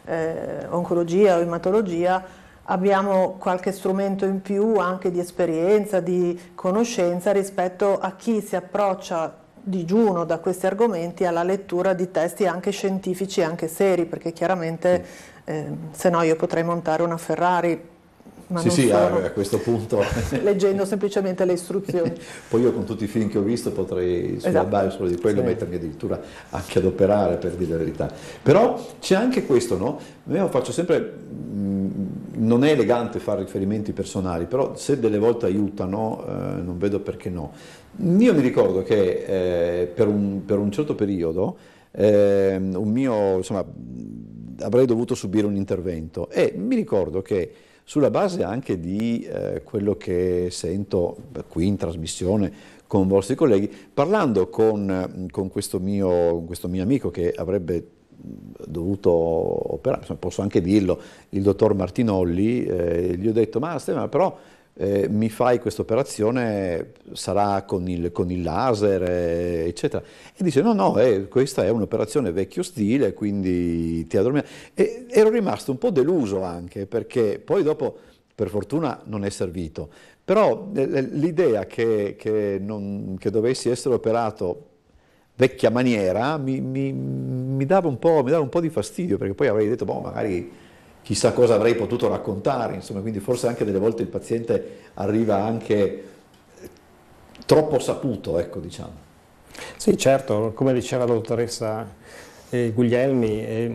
eh, oncologia o ematologia, abbiamo qualche strumento in più anche di esperienza, di conoscenza rispetto a chi si approccia digiuno da questi argomenti alla lettura di testi anche scientifici e anche seri, perché chiaramente eh, se no io potrei montare una Ferrari. Ma sì, non sì, sono, a questo punto leggendo semplicemente le istruzioni. Poi io con tutti i film che ho visto potrei sulla esatto. base solo di quello sì. mettermi addirittura anche ad operare, per dire la verità. Però c'è anche questo, no? Io faccio sempre, mh, non è elegante fare riferimenti personali, però se delle volte aiutano, eh, non vedo perché no. Io mi ricordo che eh, per, un, per un certo periodo eh, un mio, insomma, avrei dovuto subire un intervento, e mi ricordo che sulla base anche di eh, quello che sento qui in trasmissione con i vostri colleghi, parlando con, con questo, mio, questo mio amico che avrebbe dovuto operare, insomma, posso anche dirlo, il dottor Martinolli, eh, gli ho detto: ma Stefano, però eh, mi fai questa operazione, sarà con il, con il laser, eh, eccetera. E dice: no, no, eh, questa è un'operazione vecchio stile, quindi ti addormenti. E ero rimasto un po' deluso anche, perché poi dopo, per fortuna, non è servito. Però eh, l'idea che, che, non, che dovessi essere operato vecchia maniera mi, mi, mi, dava un po', mi dava un po' di fastidio, perché poi avrei detto, boh, magari chissà cosa avrei potuto raccontare, insomma, quindi forse anche delle volte il paziente arriva anche troppo saputo, ecco, diciamo. Sì, certo, come diceva la dottoressa eh, Guglielmi, eh,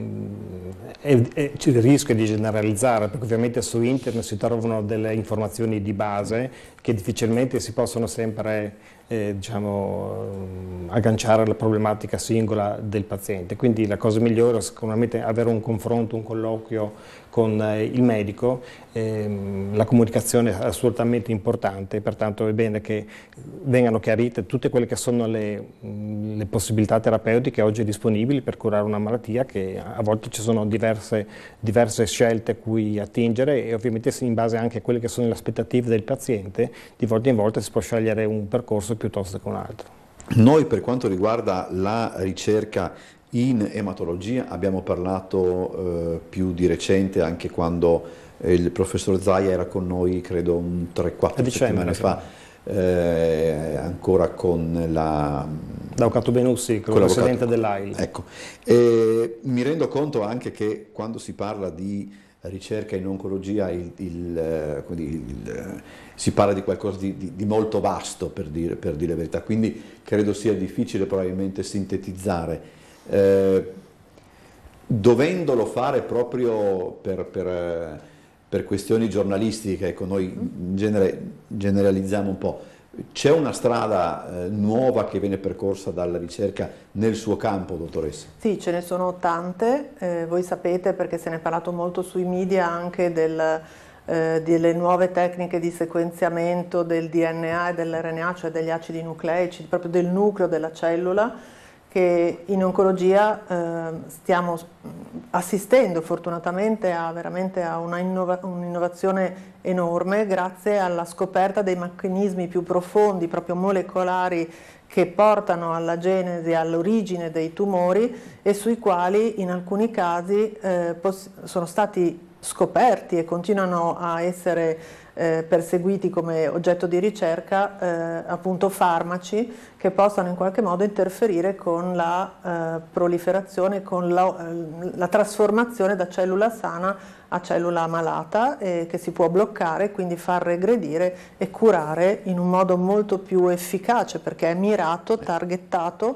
eh, eh, c'è il rischio di generalizzare, perché ovviamente su internet si trovano delle informazioni di base che difficilmente si possono sempre eh, diciamo, agganciare alla problematica singola del paziente. Quindi la cosa migliore è sicuramente avere un confronto, un colloquio con eh, il medico. Ehm, la comunicazione è assolutamente importante, pertanto è bene che vengano chiarite tutte quelle che sono le, le possibilità terapeutiche oggi disponibili per curare una malattia, che a volte ci sono diverse, diverse scelte a cui attingere, e ovviamente in base anche a quelle che sono le aspettative del paziente, di volta in volta si può scegliere un percorso piuttosto che un altro. Noi, per quanto riguarda la ricerca in ematologia, abbiamo parlato eh, più di recente, anche quando eh, il professor Zaia era con noi, credo un tre quattro settimane fa, eh, ancora con la... L'avvocato Benussi, con il presidente dell'A I L. Ecco, e mi rendo conto anche che quando si parla di ricerca in oncologia il, il, il, il, si parla di qualcosa di, di, di molto vasto, per dire, per dire la verità, quindi credo sia difficile probabilmente sintetizzare. Eh, dovendolo fare proprio per, per, per questioni giornalistiche, ecco, noi in genere generalizziamo un po', c'è una strada eh, nuova che viene percorsa dalla ricerca nel suo campo, dottoressa? Sì, ce ne sono tante, eh, voi sapete, perché se ne è parlato molto sui media anche del, eh, delle nuove tecniche di sequenziamento del D N A e dell'R N A, cioè degli acidi nucleici, proprio del nucleo della cellula, che in oncologia eh, stiamo assistendo fortunatamente a veramente a una innova- un'innovazione enorme grazie alla scoperta dei meccanismi più profondi, proprio molecolari, che portano alla genesi, all'origine dei tumori, e sui quali in alcuni casi eh, sono stati scoperti e continuano a essere eh, perseguiti come oggetto di ricerca eh, appunto farmaci che possano in qualche modo interferire con la eh, proliferazione, con la, eh, la trasformazione da cellula sana a cellula malata, eh, che si può bloccare, quindi far regredire e curare in un modo molto più efficace, perché è mirato, targettato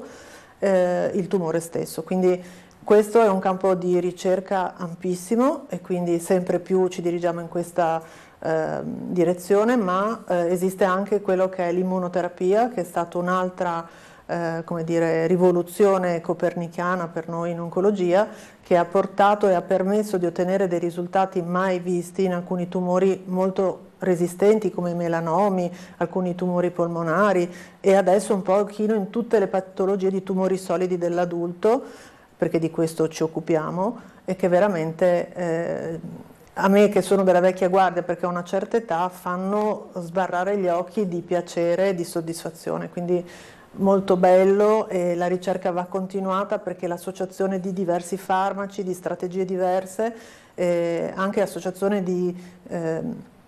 eh, il tumore stesso. Quindi questo è un campo di ricerca ampissimo e quindi sempre più ci dirigiamo in questa eh, direzione, ma eh, esiste anche quello che è l'immunoterapia, che è stata un'altra eh, come dire, rivoluzione copernicana per noi in oncologia, che ha portato e ha permesso di ottenere dei risultati mai visti in alcuni tumori molto resistenti come i melanomi, alcuni tumori polmonari, e adesso un pochino in tutte le patologie di tumori solidi dell'adulto, perché di questo ci occupiamo, e che veramente eh, a me, che sono della vecchia guardia perché ho una certa età, fanno sbarrare gli occhi di piacere e di soddisfazione. Quindi molto bello, e la ricerca va continuata, perché l'associazione di diversi farmaci, di strategie diverse, eh, anche l'associazione di eh,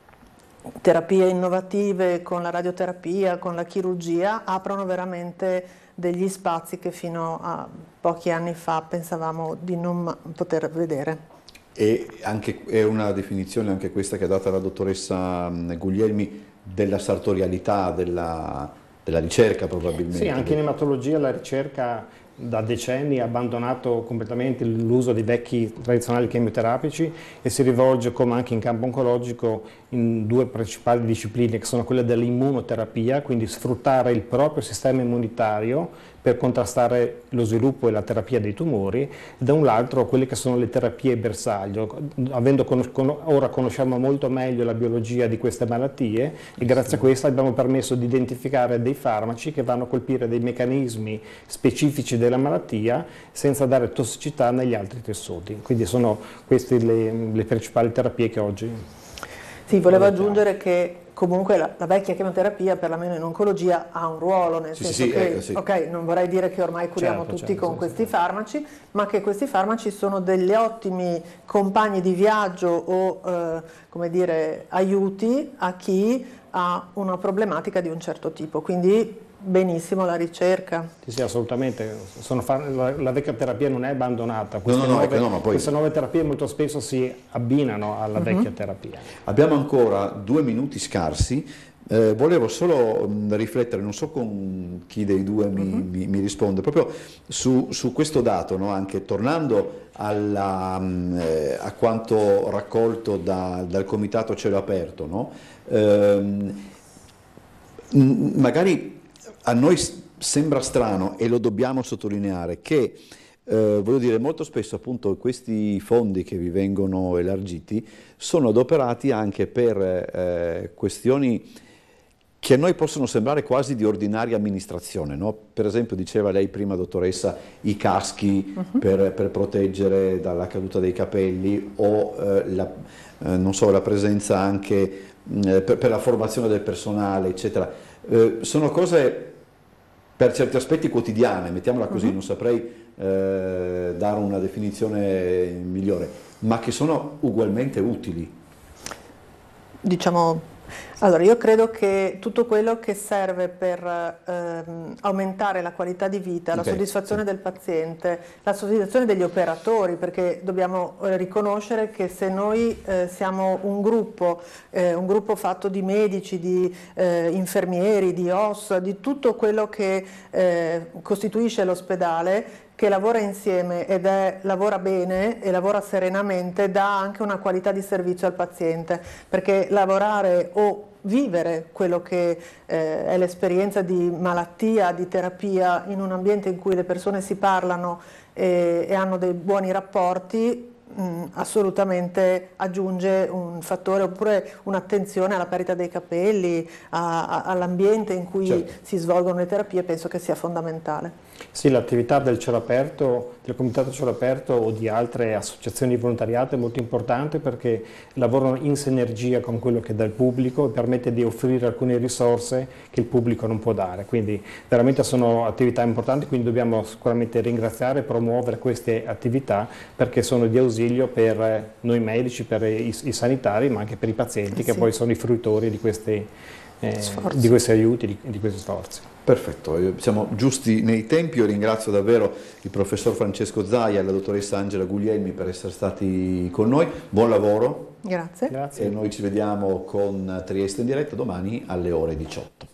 terapie innovative con la radioterapia, con la chirurgia, aprono veramente degli spazi che fino a pochi anni fa pensavamo di non poter vedere. E anche, è una definizione anche questa che ha data la dottoressa Guglielmi della sartorialità della, della ricerca, probabilmente. Sì, anche in ematologia la ricerca da decenni ha abbandonato completamente l'uso dei vecchi tradizionali chemioterapici e si rivolge, come anche in campo oncologico, in due principali discipline, che sono quelle dell'immunoterapia, quindi sfruttare il proprio sistema immunitario per contrastare lo sviluppo e la terapia dei tumori, e da un lato quelle che sono le terapie bersaglio. Avendo con, ora conosciamo molto meglio la biologia di queste malattie, e grazie a questo abbiamo permesso di identificare dei farmaci che vanno a colpire dei meccanismi specifici della malattia senza dare tossicità negli altri tessuti. Quindi sono queste le, le principali terapie che oggi... Sì, volevo aggiungere che comunque la, la vecchia chemioterapia, perlomeno in oncologia, ha un ruolo, nel sì, senso sì, che, ecco, sì. ok, non vorrei dire che ormai curiamo certo, tutti certo, con sì, questi sì. farmaci, ma che questi farmaci sono degli ottimi compagni di viaggio o, eh, come dire, aiuti a chi ha una problematica di un certo tipo, quindi benissimo la ricerca. Sì, sì, assolutamente. Sono fa- la, la vecchia terapia non è abbandonata, queste, no, no, nuove, no, ma poi... queste nuove terapie molto spesso si abbinano alla uh-huh. vecchia terapia. Abbiamo ancora due minuti scarsi, eh, volevo solo mh, riflettere, non so con chi dei due mi, uh-huh. mi, mi risponde, proprio su, su questo dato, no? Anche tornando alla, mh, eh, a quanto raccolto da, dal Comitato Cielo Aperto, no? Ehm, mh, magari a noi sembra strano, e lo dobbiamo sottolineare, che eh, voglio dire, molto spesso appunto questi fondi che vi vengono elargiti sono adoperati anche per eh, questioni che a noi possono sembrare quasi di ordinaria amministrazione, no? Per esempio diceva lei prima, dottoressa, i caschi uh-huh. per, per proteggere dalla caduta dei capelli o eh, la, eh, non so, la presenza anche eh, per, per la formazione del personale, eccetera. Eh, sono cose per certi aspetti quotidiane, mettiamola così, uh-huh. non saprei eh, dare una definizione migliore, ma che sono ugualmente utili. Diciamo, allora io credo che tutto quello che serve per ehm, aumentare la qualità di vita, okay, la soddisfazione sì. del paziente, la soddisfazione degli operatori, perché dobbiamo eh, riconoscere che se noi eh, siamo un gruppo, eh, un gruppo fatto di medici, di eh, infermieri, di O S, di tutto quello che eh, costituisce l'ospedale, che lavora insieme ed è, lavora bene e lavora serenamente, dà anche una qualità di servizio al paziente, perché lavorare o vivere quello che eh, è l'esperienza di malattia, di terapia in un ambiente in cui le persone si parlano e, e hanno dei buoni rapporti, mh, assolutamente aggiunge un fattore, oppure un'attenzione alla parità dei capelli, all'ambiente in cui certo. si svolgono le terapie, penso che sia fondamentale. Sì, l'attività del Cielo Aperto, del Comitato Cielo Aperto o di altre associazioni di volontariato è molto importante perché lavorano in sinergia con quello che dà il pubblico e permette di offrire alcune risorse che il pubblico non può dare, quindi veramente sono attività importanti, quindi dobbiamo sicuramente ringraziare e promuovere queste attività perché sono di ausilio per noi medici, per i, i sanitari, ma anche per i pazienti, eh sì. che poi sono i fruitori di questi, eh, di questi aiuti, di, di questi sforzi. Perfetto, siamo giusti nei tempi. Io ringrazio davvero il professor Francesco Zaia e la dottoressa Angela Guglielmi per essere stati con noi. Buon lavoro. Grazie. Grazie. E noi ci vediamo con Trieste in diretta domani alle ore diciotto.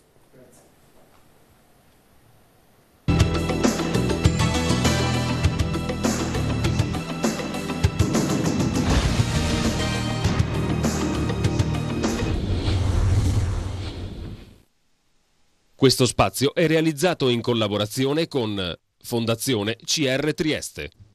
Questo spazio è realizzato in collaborazione con Fondazione C R Trieste.